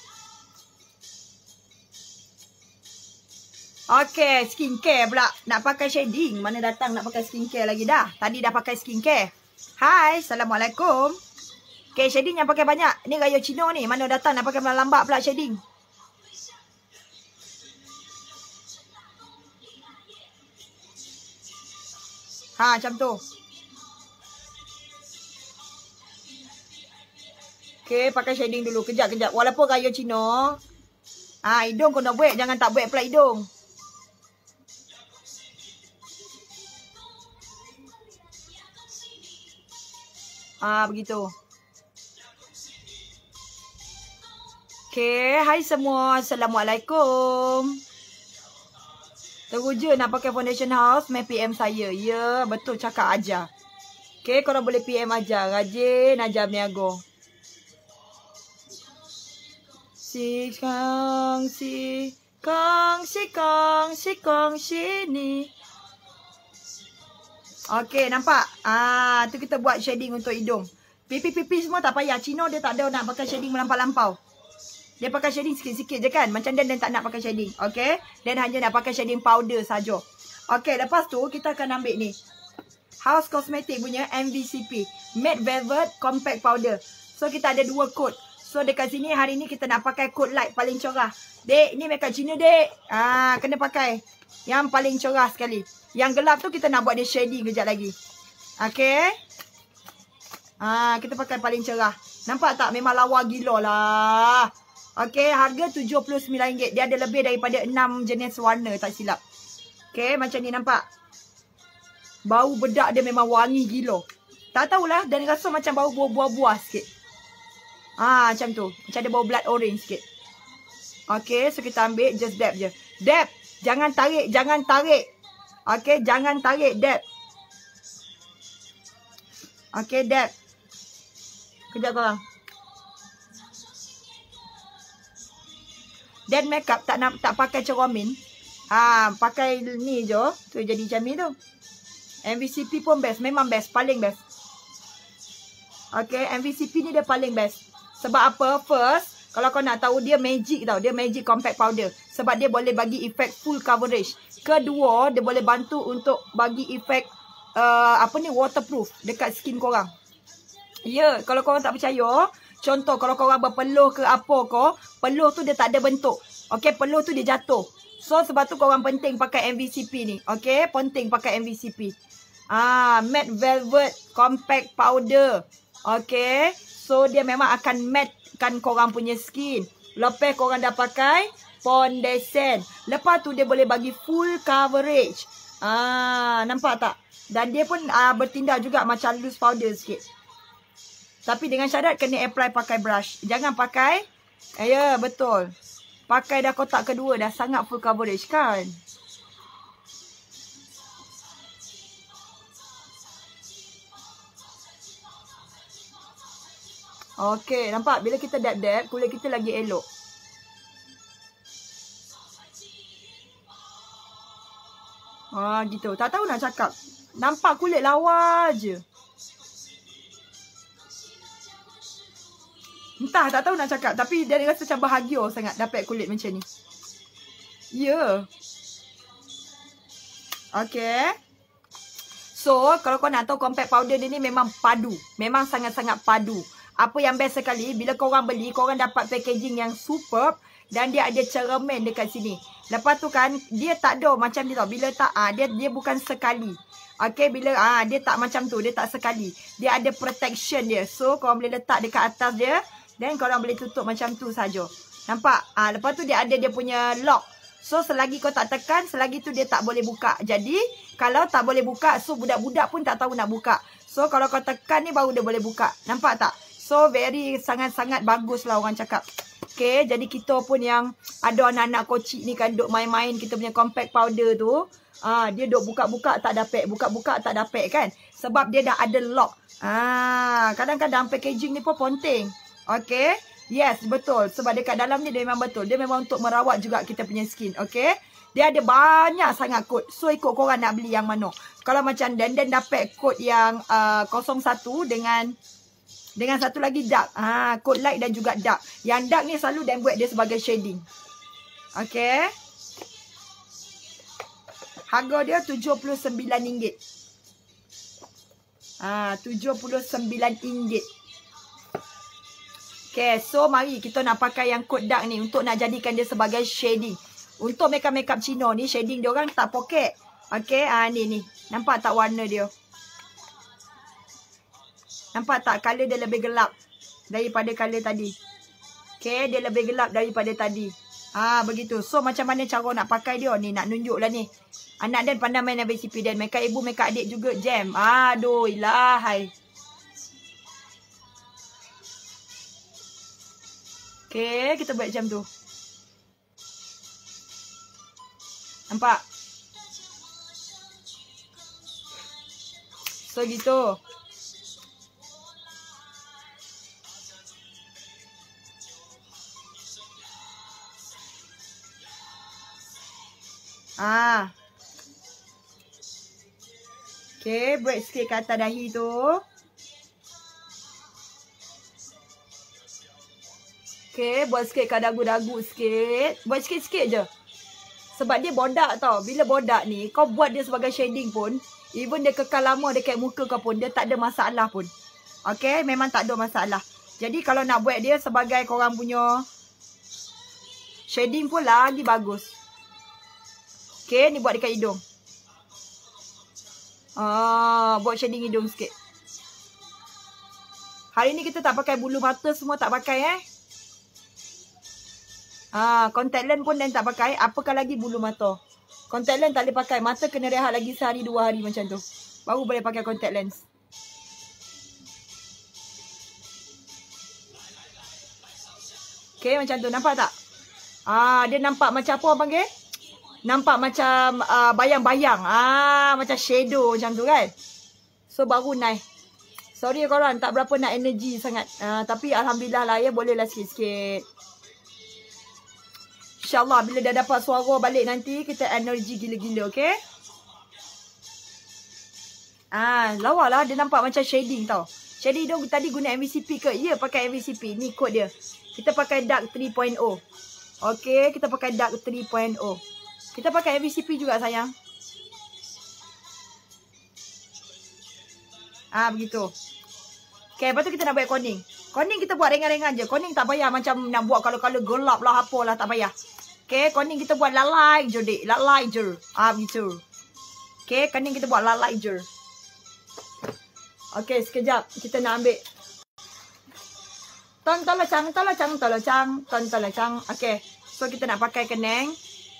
Okey, skincare pula. Nak pakai shading. Mana datang nak pakai skincare lagi dah. Tadi dah pakai skincare. Hai, Assalamualaikum. Okey, shading yang pakai banyak. Ni Raya Cino ni. Mana datang nak pakai lambat pula shading. Ha, macam tu. Okey, pakai shading dulu. Kejap, kejap. Walaupun Raya Cino. Ha, hidung kau nak buat. Jangan tak buat pula hidung. Ah, begitu. Okay, hai semua. Assalamualaikum. Terus je nak pakai foundation house, main P M saya. Ya, betul cakap aja. Okay, korang boleh P M aja. Rajin aja berniaga. Si kong si kong si kong si kong sini. Okey, nampak? Ah, tu kita buat shading untuk hidung. Pipi-pipi semua tak payah. Cino dia tak ada nak pakai shading melampau-lampau. Dia pakai shading sikit-sikit je kan. Macam Dan Dan tak nak pakai shading. Okey? Dan hanya nak pakai shading powder saja. Okey, lepas tu kita akan ambil ni. House Cosmetics punya M V C P. Matte Velvet Compact Powder. So, kita ada dua kod. So, dekat sini hari ni kita nak pakai kod light paling cerah. Dek, ni makeup Cina, dek. Ah, kena pakai yang paling cerah sekali. Yang gelap tu kita nak buat dia shady kejap lagi. Okay. Ah, kita pakai paling cerah. Nampak tak? Memang lawa gila lah. Okay. Harga tujuh puluh sembilan ringgit. Dia ada lebih daripada enam jenis warna. Tak silap. Okay. Macam ni nampak. Bau bedak dia memang wangi gila. Tak tahulah. Dan rasa macam bau buah-buah sikit. Ah, macam tu. Macam ada bau blood orange sikit. Okay. So kita ambil. Just dab je. Dab. Jangan tarik. Jangan tarik. Okey, jangan tarik, dab. Okey, dab. Kejap korang. Dan makeup tak nak tak pakai cermin. Ha, pakai ni je. Tu jadi macam ni tu. M V C P pun best, memang best, paling best. Okey, M V C P ni dia paling best. Sebab apa? First, Kalau kau nak tahu, dia magic tau. Dia magic compact powder. Sebab dia boleh bagi efek full coverage. Kedua, dia boleh bantu untuk bagi efek uh, apa ni, waterproof dekat skin korang. Ya, yeah, kalau korang tak percaya, contoh kalau korang berpeluh ke apa kau, peluh tu dia tak ada bentuk. Okay, peluh tu dia jatuh. So, sebab tu korang penting pakai M V C P ni. Okay, penting pakai M V C P. Ah, matte velvet compact powder. Okay, so dia memang akan mattekan korang punya skin. Lepas korang dah pakai foundation, lepas tu dia boleh bagi full coverage. Ah, nampak tak? Dan dia pun ah, bertindak juga macam loose powder sikit. Tapi dengan syarat kena apply pakai brush. Jangan pakai. Ya, yeah, betul. Pakai dah kotak kedua dah sangat full coverage kan? Okey, nampak? Bila kita dab-dab, kulit kita lagi elok. Ah, gitu. Tak tahu nak cakap. Nampak kulit lawa je. Entah, tak tahu nak cakap. Tapi dia rasa macam bahagia sangat dapat kulit macam ni. Ya. Yeah. Okey. So, kalau kau nak tahu compact powder dia ni memang padu. Memang sangat-sangat padu. Apa yang best sekali, bila korang beli, korang dapat packaging yang superb. Dan dia ada cermin dekat sini. Lepas tu kan, dia tak ada macam ni tau. Bila tak, ah, dia dia bukan sekali. Okay, bila ah dia tak macam tu. Dia tak sekali. Dia ada protection dia. So, korang boleh letak dekat atas dia. Dan korang boleh tutup macam tu saja. Nampak? Ah, lepas tu dia ada dia punya lock. So, selagi kau tak tekan, selagi tu dia tak boleh buka. Jadi, kalau tak boleh buka, so budak-budak pun tak tahu nak buka. So, kalau kau tekan ni, baru dia boleh buka. Nampak tak? So, very sangat-sangat bagus lah orang cakap. Okay, jadi kita pun yang ada anak-anak kocik ni kan, duk main-main kita punya compact powder tu. Ah, dia duk buka-buka tak dapat, buka-buka tak dapat kan. Sebab dia dah ada lock. Ah, kadang-kadang packaging ni pun penting. Okay. Yes, betul. Sebab dekat dalam ni dia memang betul. Dia memang untuk merawat juga kita punya skin. Okay. Dia ada banyak sangat kod. So, ikut korang nak beli yang mana. Kalau macam Dan-Dan dapat kod yang uh, kosong satu dengan... Dengan satu lagi dark. Ha, kod light dan juga dark. Yang dark ni selalu Dan buat dia sebagai shading. Okay. Harga dia tujuh puluh sembilan ringgit. Ha, tujuh puluh sembilan ringgit. Okay, so mari kita nak pakai yang kod dark ni untuk nak jadikan dia sebagai shading. Untuk makeup-makeup Cina ni, shading dia orang tak poket. Okay, ha, ni ni. Nampak tak warna dia? Nampak tak? Color dia lebih gelap daripada color tadi. Okay, dia lebih gelap daripada tadi. Ah, begitu. So, macam mana cara nak pakai dia ni? Nak nunjuk lah ni. Anak Dan pandai main M V C P Dan. Makeup ibu, makeup adik juga jam. Aduh, ilahai. Okay, kita buat macam tu. Nampak? So, gitu. Ah. Okay, buat sikit ke atas dahi tu. Okay, buat sikit ke dagu-dagu sikit. Buat sikit-sikit je. Sebab dia bodak tau. Bila bodak ni, kau buat dia sebagai shading pun, even dia kekal lama dekat muka kau pun, dia tak ada masalah pun. Okay, memang tak ada masalah. Jadi kalau nak buat dia sebagai korang punya shading pun lagi bagus. Okay, ni buat dekat hidung. Ah, buat shading hidung sikit. Hari ni kita tak pakai bulu mata semua, tak pakai eh. Ah, contact lens pun Dan tak pakai. Apakah lagi bulu mata. Contact lens tak boleh pakai. Mata kena rehat lagi sehari dua hari macam tu. Baru boleh pakai contact lens. Okay, macam tu. Nampak tak? Ah, dia nampak macam apa orang panggil? Nampak macam bayang-bayang. Uh, ah, macam shadow macam tu kan. So, baru naik. Sorry korang, tak berapa nak energi sangat. Uh, tapi Alhamdulillah lah ya, bolehlah sikit-sikit. InsyaAllah bila dah dapat suara balik nanti, kita energi gila-gila, okay? Ah, lawa lah, dia nampak macam shading tau. Shading dia tadi guna M V C P ke? Ya, pakai M V C P. Ni kod dia. Kita pakai dark three point oh. Okey, kita pakai dark three point oh. Kita pakai M V C P juga sayang. Ah, begitu. Okay, lepas tu kita nak buat koning. Koning kita buat ringan-ringan je. Koning tak payah macam nak buat kalau-kalau gelap lah, apalah, tak payah. Okay, koning kita buat lalai je, dek. Lalai je. Ah, begitu. Okay, koning kita buat lalai je. Okay, sekejap. Kita nak ambil. Ton tolacang, tolacang, tolacang. Ton tolacang. Okay, so kita nak pakai keneng.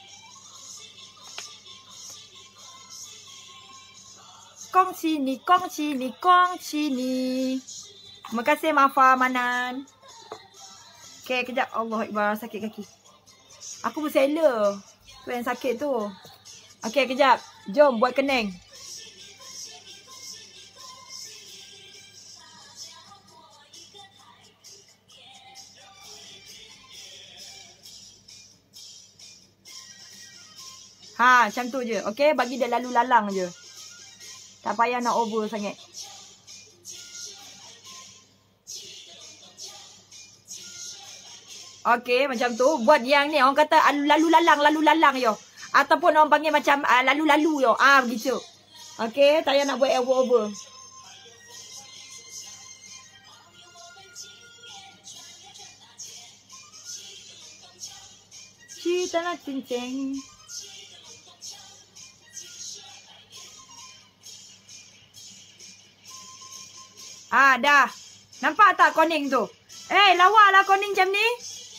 Kong sini, kong sini, kong sini. Terima kasih Mafa Manan. Okay, kejap. Allah Akbar, sakit kaki. Aku bersela. Tu yang sakit tu. Okay, kejap. Jom buat keneng. Ha, macam tu je. Okay, bagi dia lalu lalang je. Tak payah nak over sangat. Okey, macam tu. Buat yang ni, orang kata lalu lalang, lalu lalang yo. Ataupun orang panggil macam uh, lalu-lalu yo. Ah, begitu. Okey, tak payah nak buat over-over. Cita nak cincin. Ah, dah. Nampak tak koning tu? Eh, lawa lah koning macam ni.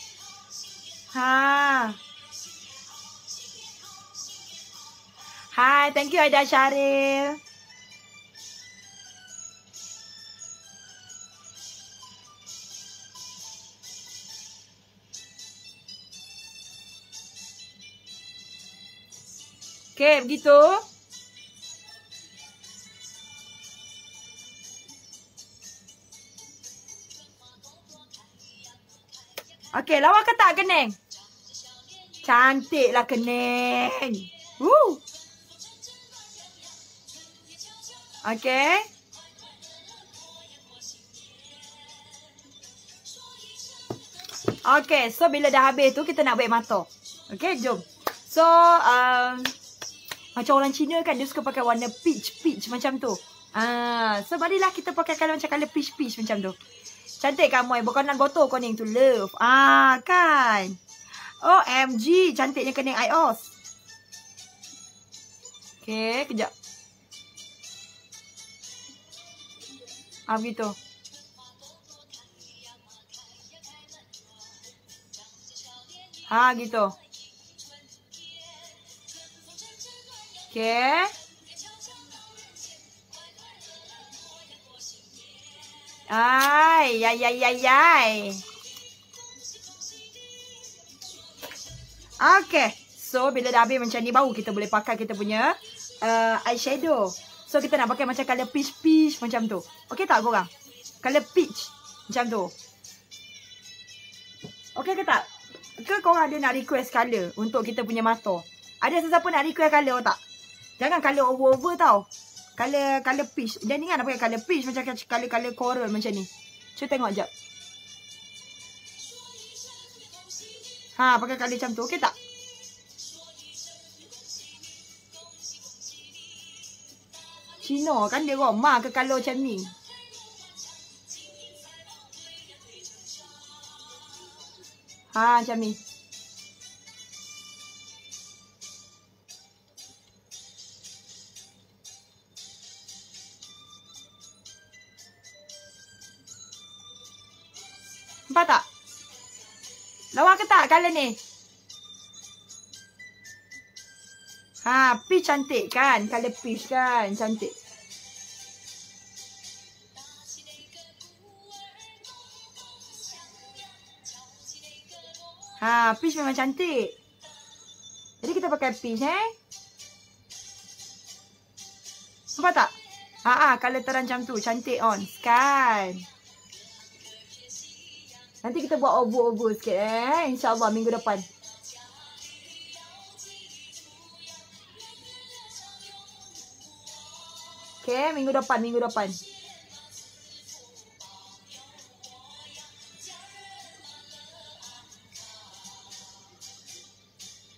Ha. Hai, thank you Aida Syaril. Okay, begitu. Okey, lawa ke tak keneng? Cantiklah keneng. Woo. Okey. Okey, so bila dah habis tu kita nak buat mata. Okey, jom. So, um, macam orang Cina kan dia suka pakai warna peach-peach macam tu. Ah, so marilah kita pakai kalau macam color peach-peach macam tu. Cantik kan Moy? Berkenan botol koning tu. Love. Ah, kan? O M G. Cantiknya kening I O S. Okay, kejap. Ah, begitu. Ha, gitu. Okay. Ay, ay, ay, ay, ay. Okay. So, bila dah habis macam ni, baru kita boleh pakai kita punya uh, eyeshadow. So, kita nak pakai macam colour peach-peach macam tu. Okay tak korang? Colour peach. Macam tu. Okay ke tak? Ke korang ada nak request colour untuk kita punya mata? Ada sesiapa nak request colour tak? Jangan colour over-over tau. Color color peach. Dan ingat nak pakai color peach macam color-color coral macam ni. Cuba tengok jap. Ha, pakai color macam tu. Okey tak? Cina kan dia Roma ke color macam ni. Ha, macam ni. Nampak tak? Lawa ke tak colour ni? Ha, peach cantik kan? Colour peach kan? Cantik. Ha, peach memang cantik. Jadi kita pakai peach eh. Nampak tak? Ha, ha, colour terang macam tu. Cantik on. Kan? Nanti kita buat over-over sikit eh. InsyaAllah minggu depan. Okay, minggu depan, minggu depan.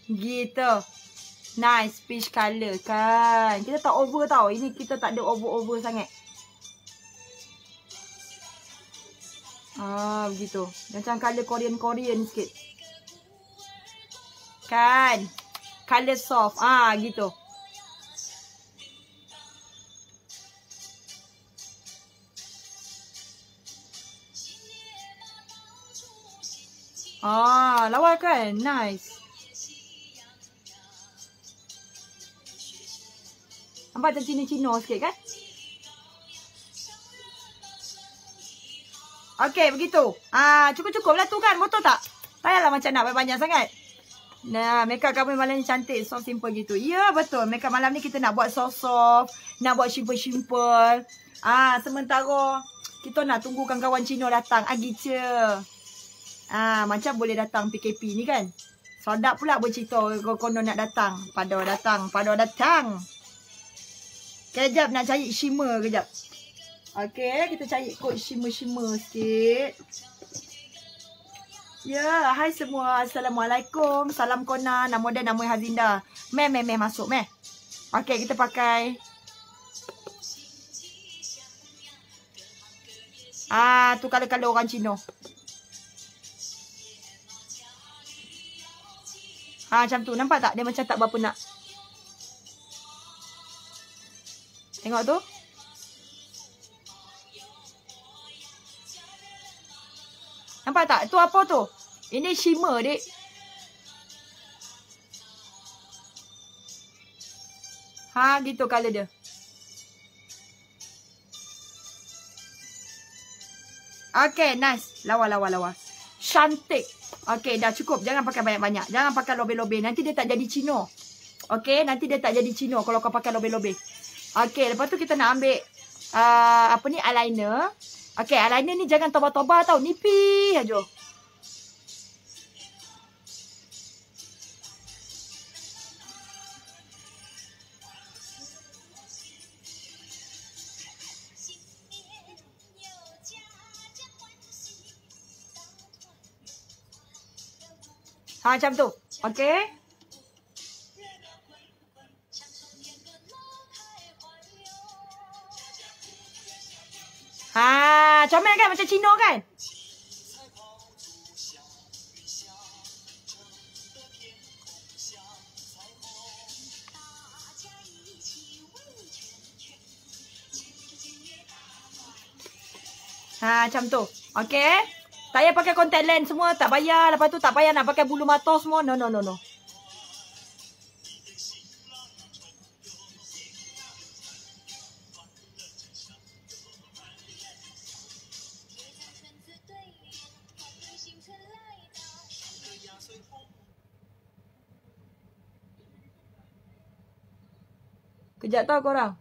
Gitu. Nice peach colour kan. Kita tak over tau. Ini kita tak ada over-over sangat. Ah, begitu. Macam colour Korean-Korean sikit. Kan. Colour soft. Ah, gitu. Ah, lawa kan? Nice. Nampak macam Cino-Cino sikit kan? Okey, begitu. Ah, cukup-cukup lah tu kan. Betul tak? Payahlah macam nak banyak-banyak sangat. Nah, makeup kami malam ni cantik. Soft simple gitu. Ya, betul. Makeup malam ni kita nak buat soft-soft. Nak buat simple-simple. Ah, sementara kita nak tunggu kawan-kawan Cino datang. Agi je. Ah, macam boleh datang P K P ni kan. Sedap pula bercerita konon nak datang. Pada datang. Pada datang. Kejap nak cari shimmer kejap. Okey, kita cari kod shimmer-shimmer sikit. Ya, hai semua. Assalamualaikum. Salam Kona. Nama dia nama Hazinda. Meh, meh, meh masuk, meh. Okey, kita pakai. Ah, tu kalau-kalau orang Cina. Ah, macam tu. Nampak tak? Dia macam tak berapa nak. Tengok tu. Nampak tak? Tu apa tu? Ini shimmer, dek. Ha, gitu colour dia. Okay, nice. Lawa, lawa, lawa. Cantik. Okay, dah cukup. Jangan pakai banyak-banyak. Jangan pakai lobe-lobe. Nanti dia tak jadi Cino. Okay, nanti dia tak jadi Cino kalau kau pakai lobe-lobe. Okay, lepas tu kita nak ambil uh, apa ni, eyeliner. Okay, eyeliner ni jangan toba-toba tau. Nipis aja. Ha, macam tu. Okay. Ha, comel kan? Macam Cino kan? Ha, macam tu. Okay. Tak payah pakai contact lens semua. Tak payah. Lepas tu tak payah nak pakai bulu mata semua. No, no, no, no. Kejap tau korang.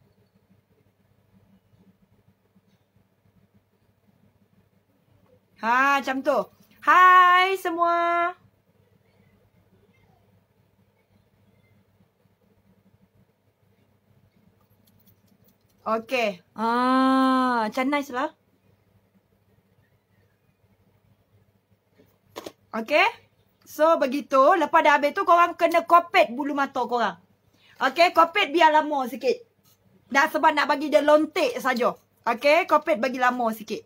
Ha, macam tu. Hai semua. Okay. Ah, macam nice lah. Okay. So, begitu. Lepas dah habis tu, korang kena kopet bulu mata korang. Okay, kopet biar lama sikit. Dah sebab nak bagi dia lontik saja. Okay, kopet bagi lama sikit.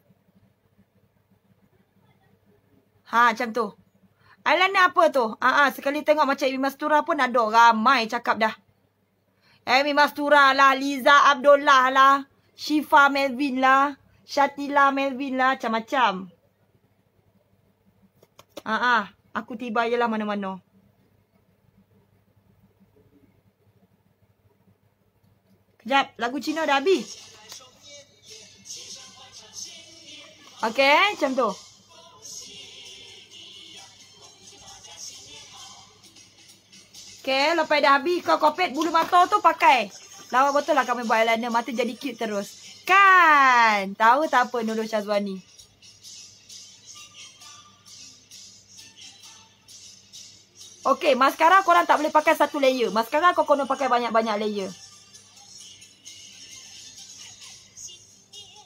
Ha, macam tu. Eyeliner apa tu? Ah, ah, sekali tengok macam Amy Mastura pun ada. Ramai cakap dah. Amy Mastura lah, Liza Abdullah lah, Shifa Melvin lah, Shatila Melvin lah, macam-macam. Ah, ah, aku tiba je lah mana-mana. Kejap, lagu Cina dah habis. Okay, macam tu. Okay, lepas dah habis kau kopet bulu mata tu pakai. Lawa betul lah kami buat eyeliner. Mata jadi cute terus. Kan? Tahu tak apa Nurul Syazwani? Okay, mascara korang tak boleh pakai satu layer. Mascara kau kena pakai banyak-banyak layer.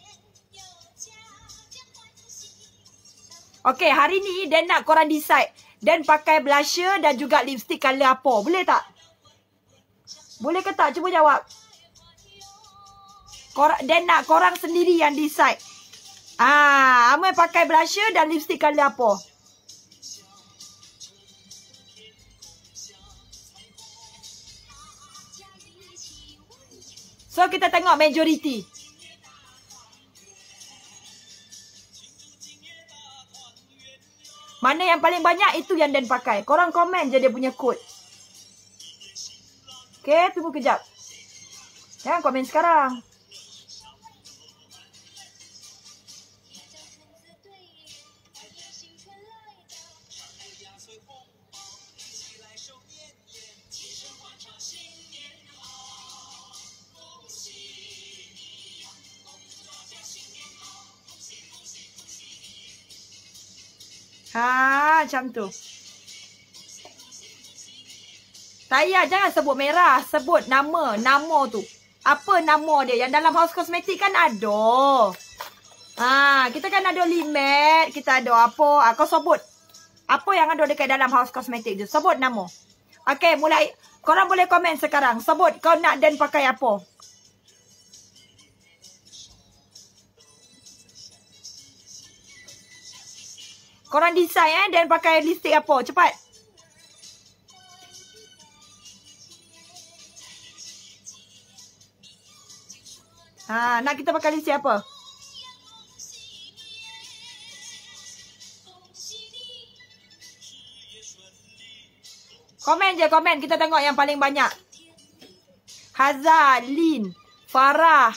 Okay, hari ni dia nak korang decide. Dan pakai blusher dan juga lipstick color apa? Boleh tak? Boleh ke tak? Cuba jawab. Kor dan nak korang sendiri yang decide. Ah, Amai pakai blusher dan lipstick color apa? So, kita tengok majority. Mana yang paling banyak, itu yang Dan pakai. Korang komen je dia punya code. Okay, tunggu kejap. Jangan komen sekarang. Ha, macam tu. Tak payah, jangan sebut merah. Sebut nama. Nama tu. Apa nama dia? Yang dalam House Cosmetic kan ada. Ha, kita kan ada limit. Kita ada apa. Ha, kau sebut. Apa yang ada dekat dalam House Cosmetic tu. Sebut nama. Okay, mulai. Korang boleh komen sekarang. Sebut kau nak Dan pakai apa. Korang decide eh. Dan pakai lipstick apa. Cepat. Ha, nak kita pakai lipstick apa? Komen je, komen. Kita tengok yang paling banyak. Haza, Lin, Farah.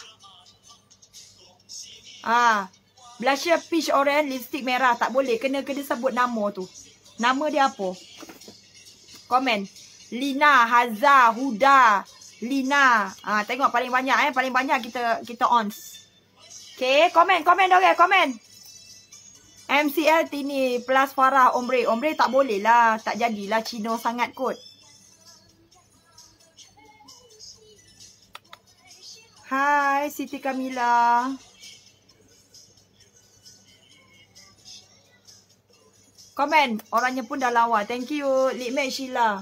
Ah, blusher peach orange, lipstick merah. Tak boleh. Kena kena sebut nama tu. Nama dia apa? Komen. Lina, Haza, Huda, Lina. Ah, tengok paling banyak eh. Paling banyak kita kita ons. Okay, komen, komen dorang, komen. M C L Tini plus Farah ombre. Ombre tak boleh lah. Tak jadilah Cino sangat kot. Hai Siti Kamila. Komen. Orangnya pun dah lawa. Thank you. Likmek Sheila.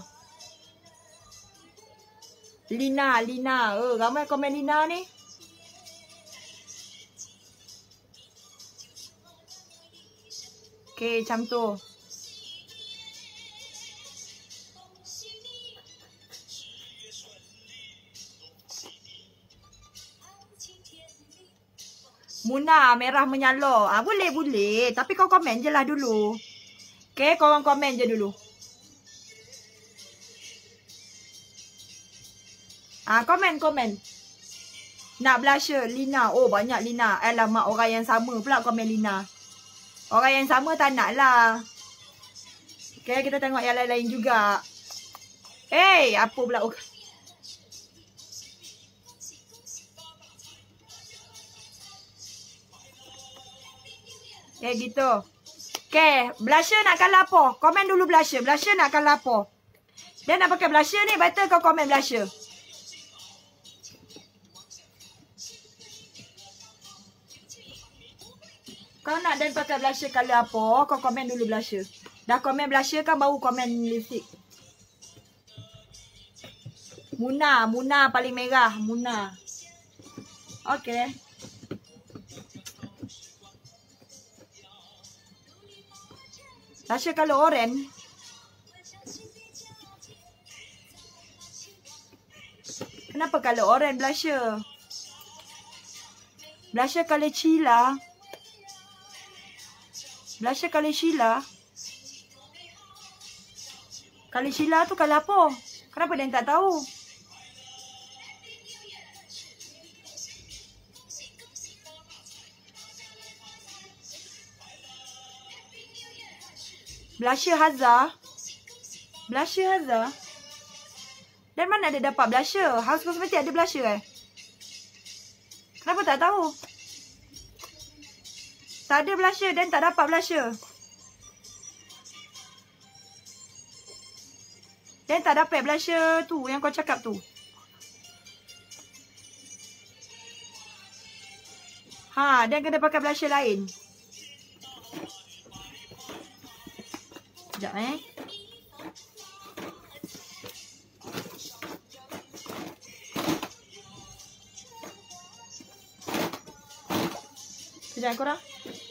Lina. Lina. Oh, ramai komen Lina ni. Okay, macam tu. Muna, merah menyala. Ah, boleh, boleh. Tapi kau komen je lah dulu. Okay, korang komen je dulu. Ah, komen, komen. Nak blusher, Lina. Oh, banyak Lina. Alamak, orang yang sama pula komen Lina. Orang yang sama tak nak lah. Okay, kita tengok yang lain-lain juga. Eh, hey, apa pula? Okay, gitu. Okay, blusher nak colour apa? Komen dulu blusher. Blusher nak colour apa? Dia nak pakai blusher ni, better kau komen blusher. Kau nak Dan pakai blusher colour apa? Kau komen dulu blusher. Dah komen blusher kan baru komen lipstick. Muna. Muna paling merah. Muna. Okay. Blusher colour orange. Kenapa colour orange blusher? Blusher colour Sheila. Blusher colour Sheila. Colour Sheila tu colour apa? Kenapa dia tak tahu? Blusher Haza. Blusher Haza. Dan mana dia dapat blusher? House Cosmetic ada blusher eh? Kenapa tak tahu? Tak ada blusher dan tak dapat blusher. Dan tak dapat blusher tu yang kau cakap tu. Ha, dan kena pakai blusher lain. Sekejap eh. Sekejap korang.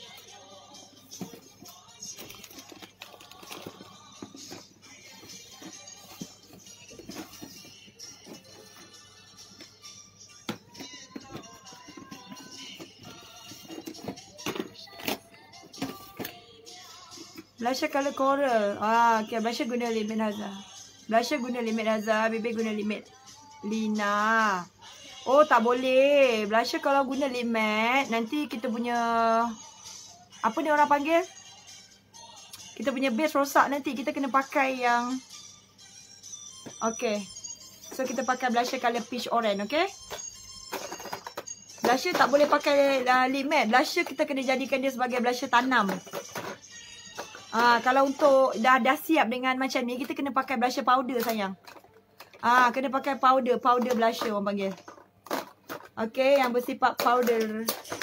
Blusher color coral. Ah, okay. Blusher guna limit Hazar. Blusher guna limit Hazar. Bibir guna limit Lina. Oh, tak boleh. Blusher kalau guna limit, nanti kita punya... Apa ni orang panggil? Kita punya base rosak nanti. Kita kena pakai yang... Okay. So, kita pakai blusher color peach orange, okay? Blusher tak boleh pakai uh, limit. Blusher kita kena jadikan dia sebagai blusher tanam. Ah, kalau untuk dah dah siap dengan macam ni, kita kena pakai blusher powder sayang. Ah, kena pakai powder, powder blusher orang panggil. Okey, yang bersifat powder.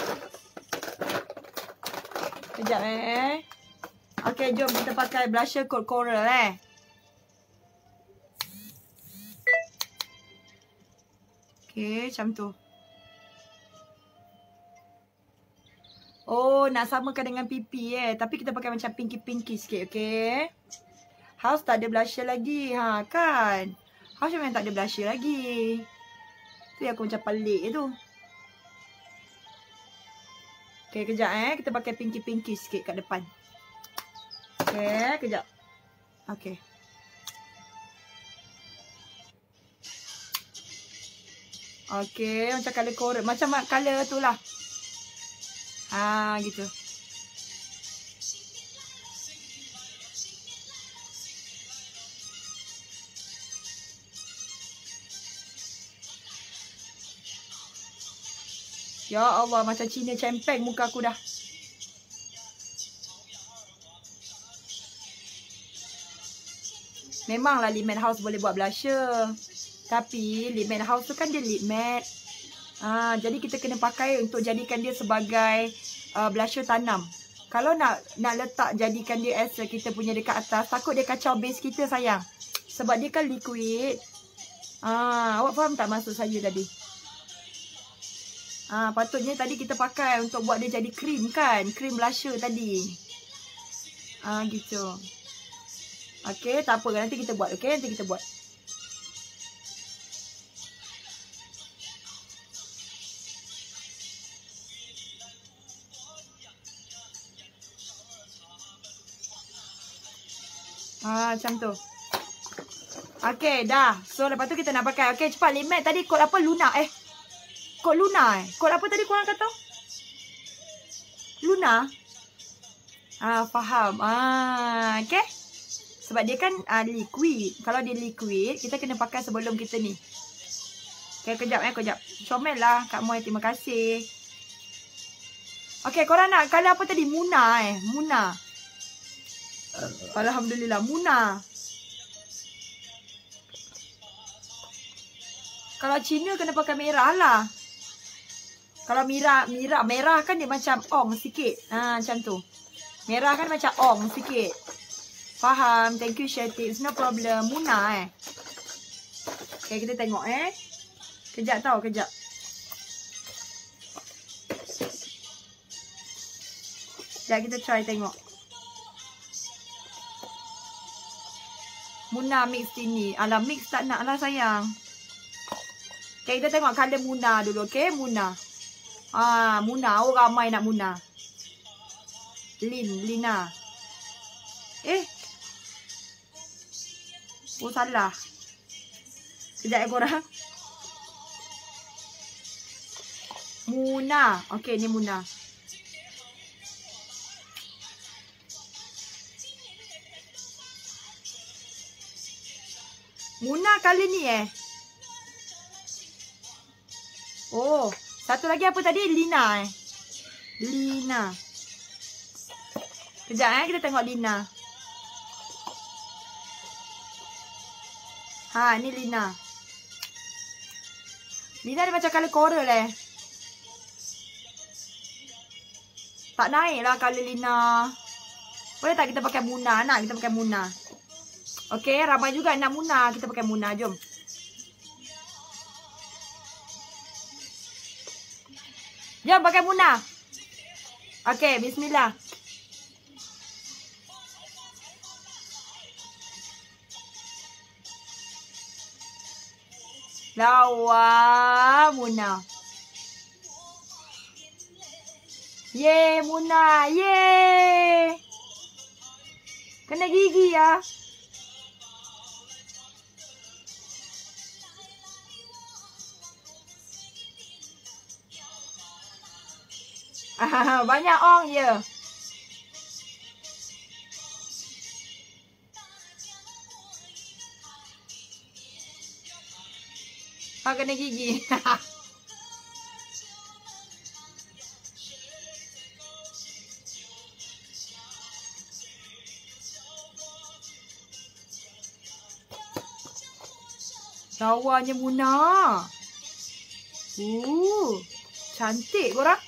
Kejap eh. Okey, jom kita pakai blusher coat coral eh. Okey, macam tu. Oh, nak samakan dengan pipi eh. Tapi kita pakai macam pinky-pinky sikit, okay? House tak ada blusher lagi. Ha, kan? House memang tak ada blusher lagi. Tu yang aku macam pelik tu. Okay, kejap eh. Kita pakai pinky-pinky sikit kat depan. Okay, kejap. Okay. Okay, macam colour coral. Macam colour tu lah. Ah, gitu. Ya Allah, macam Cina cempeng muka aku dah. Memanglah lip matte house boleh buat blusher. Tapi lip matte house tu kan dia lip matte. Ah, jadi kita kena pakai untuk jadikan dia sebagai uh, blusher tanam. Kalau nak nak letak jadikan dia as kita punya dekat atas, takut dia kacau base kita sayang. Sebab dia kan liquid. Ah, awak faham tak maksud saya tadi? Ah, patutnya tadi kita pakai untuk buat dia jadi cream kan? Cream blusher tadi. Ah, gitu. Okey, tak apa, nanti kita buat. Okey, nanti kita buat. Ah, macam tu. Okey, dah. So, lepas tu kita nak pakai. Okey, cepat. Lip matte tadi kod apa? Luna. Eh. Kod Luna eh. Kod apa tadi korang kata? Luna. Ah, faham. Ah, okey. Sebab dia kan ah, liquid. Kalau dia liquid, kita kena pakai sebelum kita ni. Okey, kejap eh. Kejap. Comel lah Kak Moy. Terima kasih. Okey, korang nak colour apa tadi? Muna eh. Muna. Alhamdulillah, Muna. Kalau Cina kena pakai merah lah. Kalau merah, merah, merah kan dia macam ong sikit. Ha, macam tu. Merah kan macam ong sikit. Faham? Thank you, share tips. No problem. Muna eh. Okay, kita tengok eh. Kejap tau, kejap. Sekejap kita try tengok. Muna mix ini. Alah, mix tak nak lah sayang. Okay, kita tengok colour Muna dulu. Okay, Muna. Ah, Muna. Oh, ramai nak Muna. Lin, Lina. Eh. Oh, salah. Sekejap ya korang. Muna. Okay, ni Muna. Muna colour ni eh. Oh, satu lagi apa tadi? Lina eh. Lina. Kejap eh, kita tengok Lina. Ha, ni Lina. Lina dia macam colour coral eh. Tak naik lah colour Lina. Boleh tak kita pakai Muna? Nak kita pakai Muna. Okey, ramai juga nak Muna. Kita pakai Muna, jom. Jom pakai Muna. Okay, bismillah. Lawa Muna. Ye Muna, ye. Kena gigi ya. Banyak ong ya. Ha, kena gigi. Lawanya Muna. Uh, cantik korang.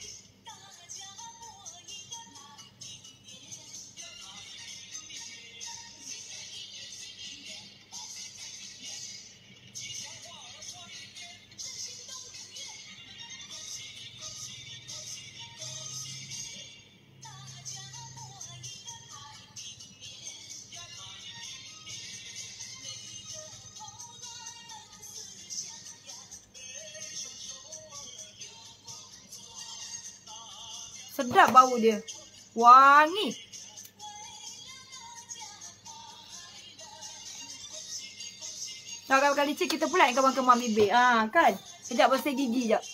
Sedap bau dia. Wangi. Nah, kali licin kita pula yang kemam-kemam bibir. Ah, kan? Sekejap bersih gigi jap.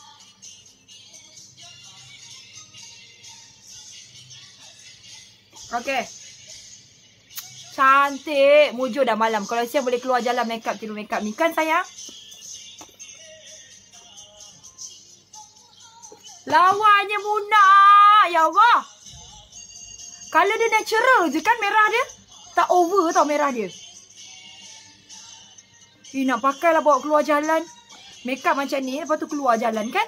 Okey. Cantik. Mujur dah malam. Kalau siang boleh keluar jalan make up, tiru make up ni. Kan sayang? Lawanya Muna. Ya Allah. Color dia natural je kan merah dia. Tak over tau merah dia. Eh, nak pakai lah bawa keluar jalan. Make up macam ni. Lepas tu keluar jalan kan.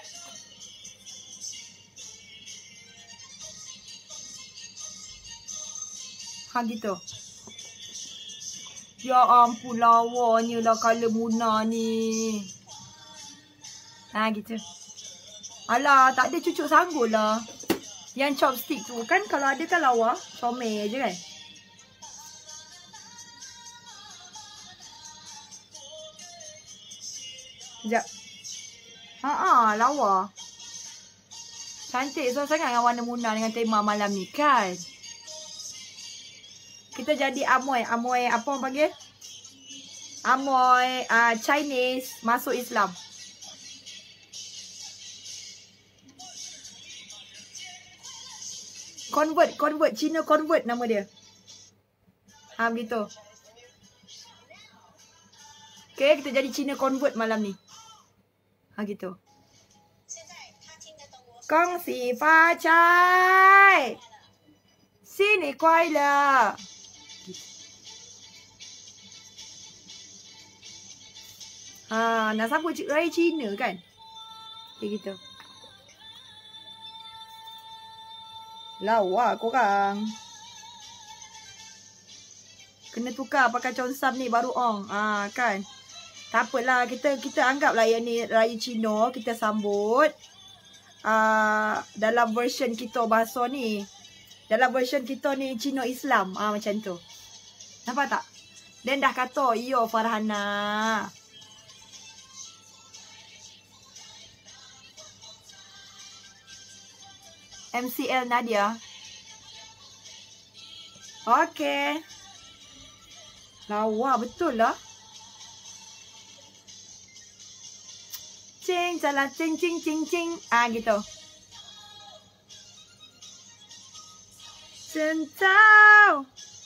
Ha gitu. Ya ampun lawanya lah color Muna ni. Ha gitu. Alah, tak ada cucuk sanggul lah. Yang chopstick tu kan kalau ada kan lawa. Comel je kan. Sekejap. Haa, lawa. Cantik so sangat dengan warna Muna dengan tema malam ni kan. Kita jadi amoy. Amoy apa orang panggil? Amoy uh, Chinese masuk Islam. Convert, convert, Cina convert nama dia. Ha, begitu. Okay, kita jadi Cina convert malam ni. Ha, gitu. Kongsi Fa Chai. Sini kuai le. Ha, nak sambut raya Cina kan? Okay, gitu. Lawa korang. Kena tukar pakai consam ni baru ong. Ah kan. Tak apalah kita kita anggaplah yang ni raya Cina kita sambut. Ah dalam version kita bahasa ni. Dalam version kita ni Cina Islam. Ah macam tu. Nampak tak? Dan dah kata yo Farhana. M C L Nadia. Okey. Lawa betul lah. Cing jalan cing cing cing cing. Ah gitu. Centau.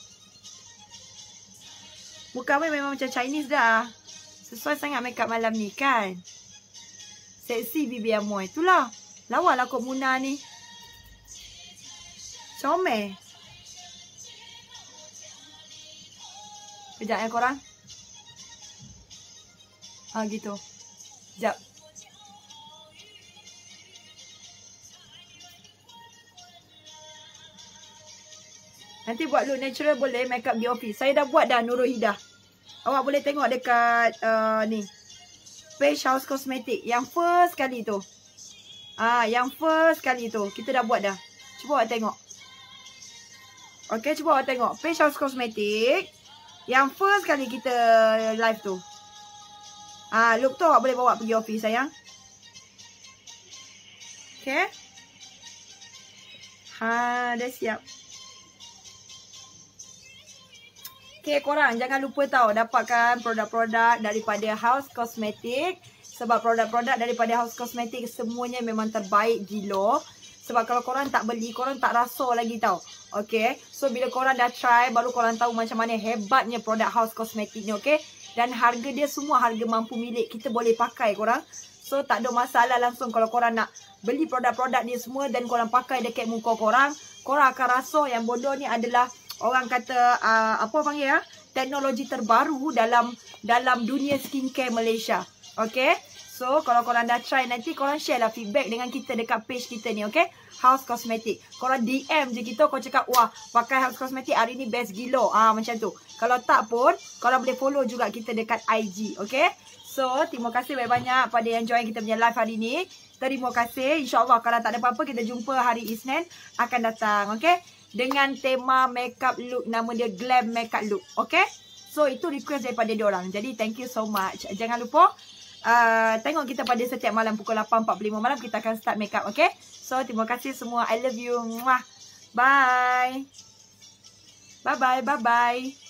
Muka memang macam Chinese dah. Sesuai sangat make up malam ni kan. Seksi bibi amoy. Itulah. Lawa lah kok Muna ni. Comel. Kejap ya korang. Ha gitu. Sekejap. Nanti buat look natural boleh make up di office. Saya dah buat dah Nurul Hidah. Awak boleh tengok dekat uh, ni. Page House Cosmetic. Yang first kali tu. Ah, yang first kali tu. Kita dah buat dah. Cuba awak tengok. Okay, cuba awak tengok. Page House Cosmetic. Yang first kali kita live tu. Ah, look tu awak boleh bawa pergi office sayang. Okay. Ha, dah siap. Okay, korang jangan lupa tahu dapatkan produk-produk daripada House Cosmetic. Sebab produk-produk daripada House Cosmetic semuanya memang terbaik gila. Sebab kalau korang tak beli, korang tak rasa lagi tau. Okay, so bila korang dah try, baru korang tahu macam mana hebatnya produk House Cosmetic ni, okay. Dan harga dia semua harga mampu milik. Kita boleh pakai korang. So tak ada masalah langsung kalau korang nak beli produk-produk ni semua dan korang pakai dekat muka korang. Korang akan rasa yang bodoh ni adalah orang kata uh, apa panggil ya? Teknologi terbaru dalam dalam dunia skincare Malaysia. Okay. So kalau korang dah try nanti korang share lah feedback dengan kita dekat page kita ni, okay. House Cosmetic. Korang D M je kita, korang cakap wah pakai House Cosmetic hari ni best gila. Ah macam tu. Kalau tak pun korang boleh follow juga kita dekat I G, okay. So terima kasih banyak-banyak pada yang join kita punya live hari ni. Terima kasih. InsyaAllah kalau tak ada apa-apa kita jumpa hari Isnin akan datang, okay. Dengan tema makeup look, nama dia Glam Makeup Look, okay. So itu request daripada diorang. Jadi thank you so much. Jangan lupa Uh, tengok kita pada setiap malam pukul lapan empat puluh lima malam kita akan start makeup, okay. So terima kasih semua. I love you. Bye. Bye bye. Bye bye.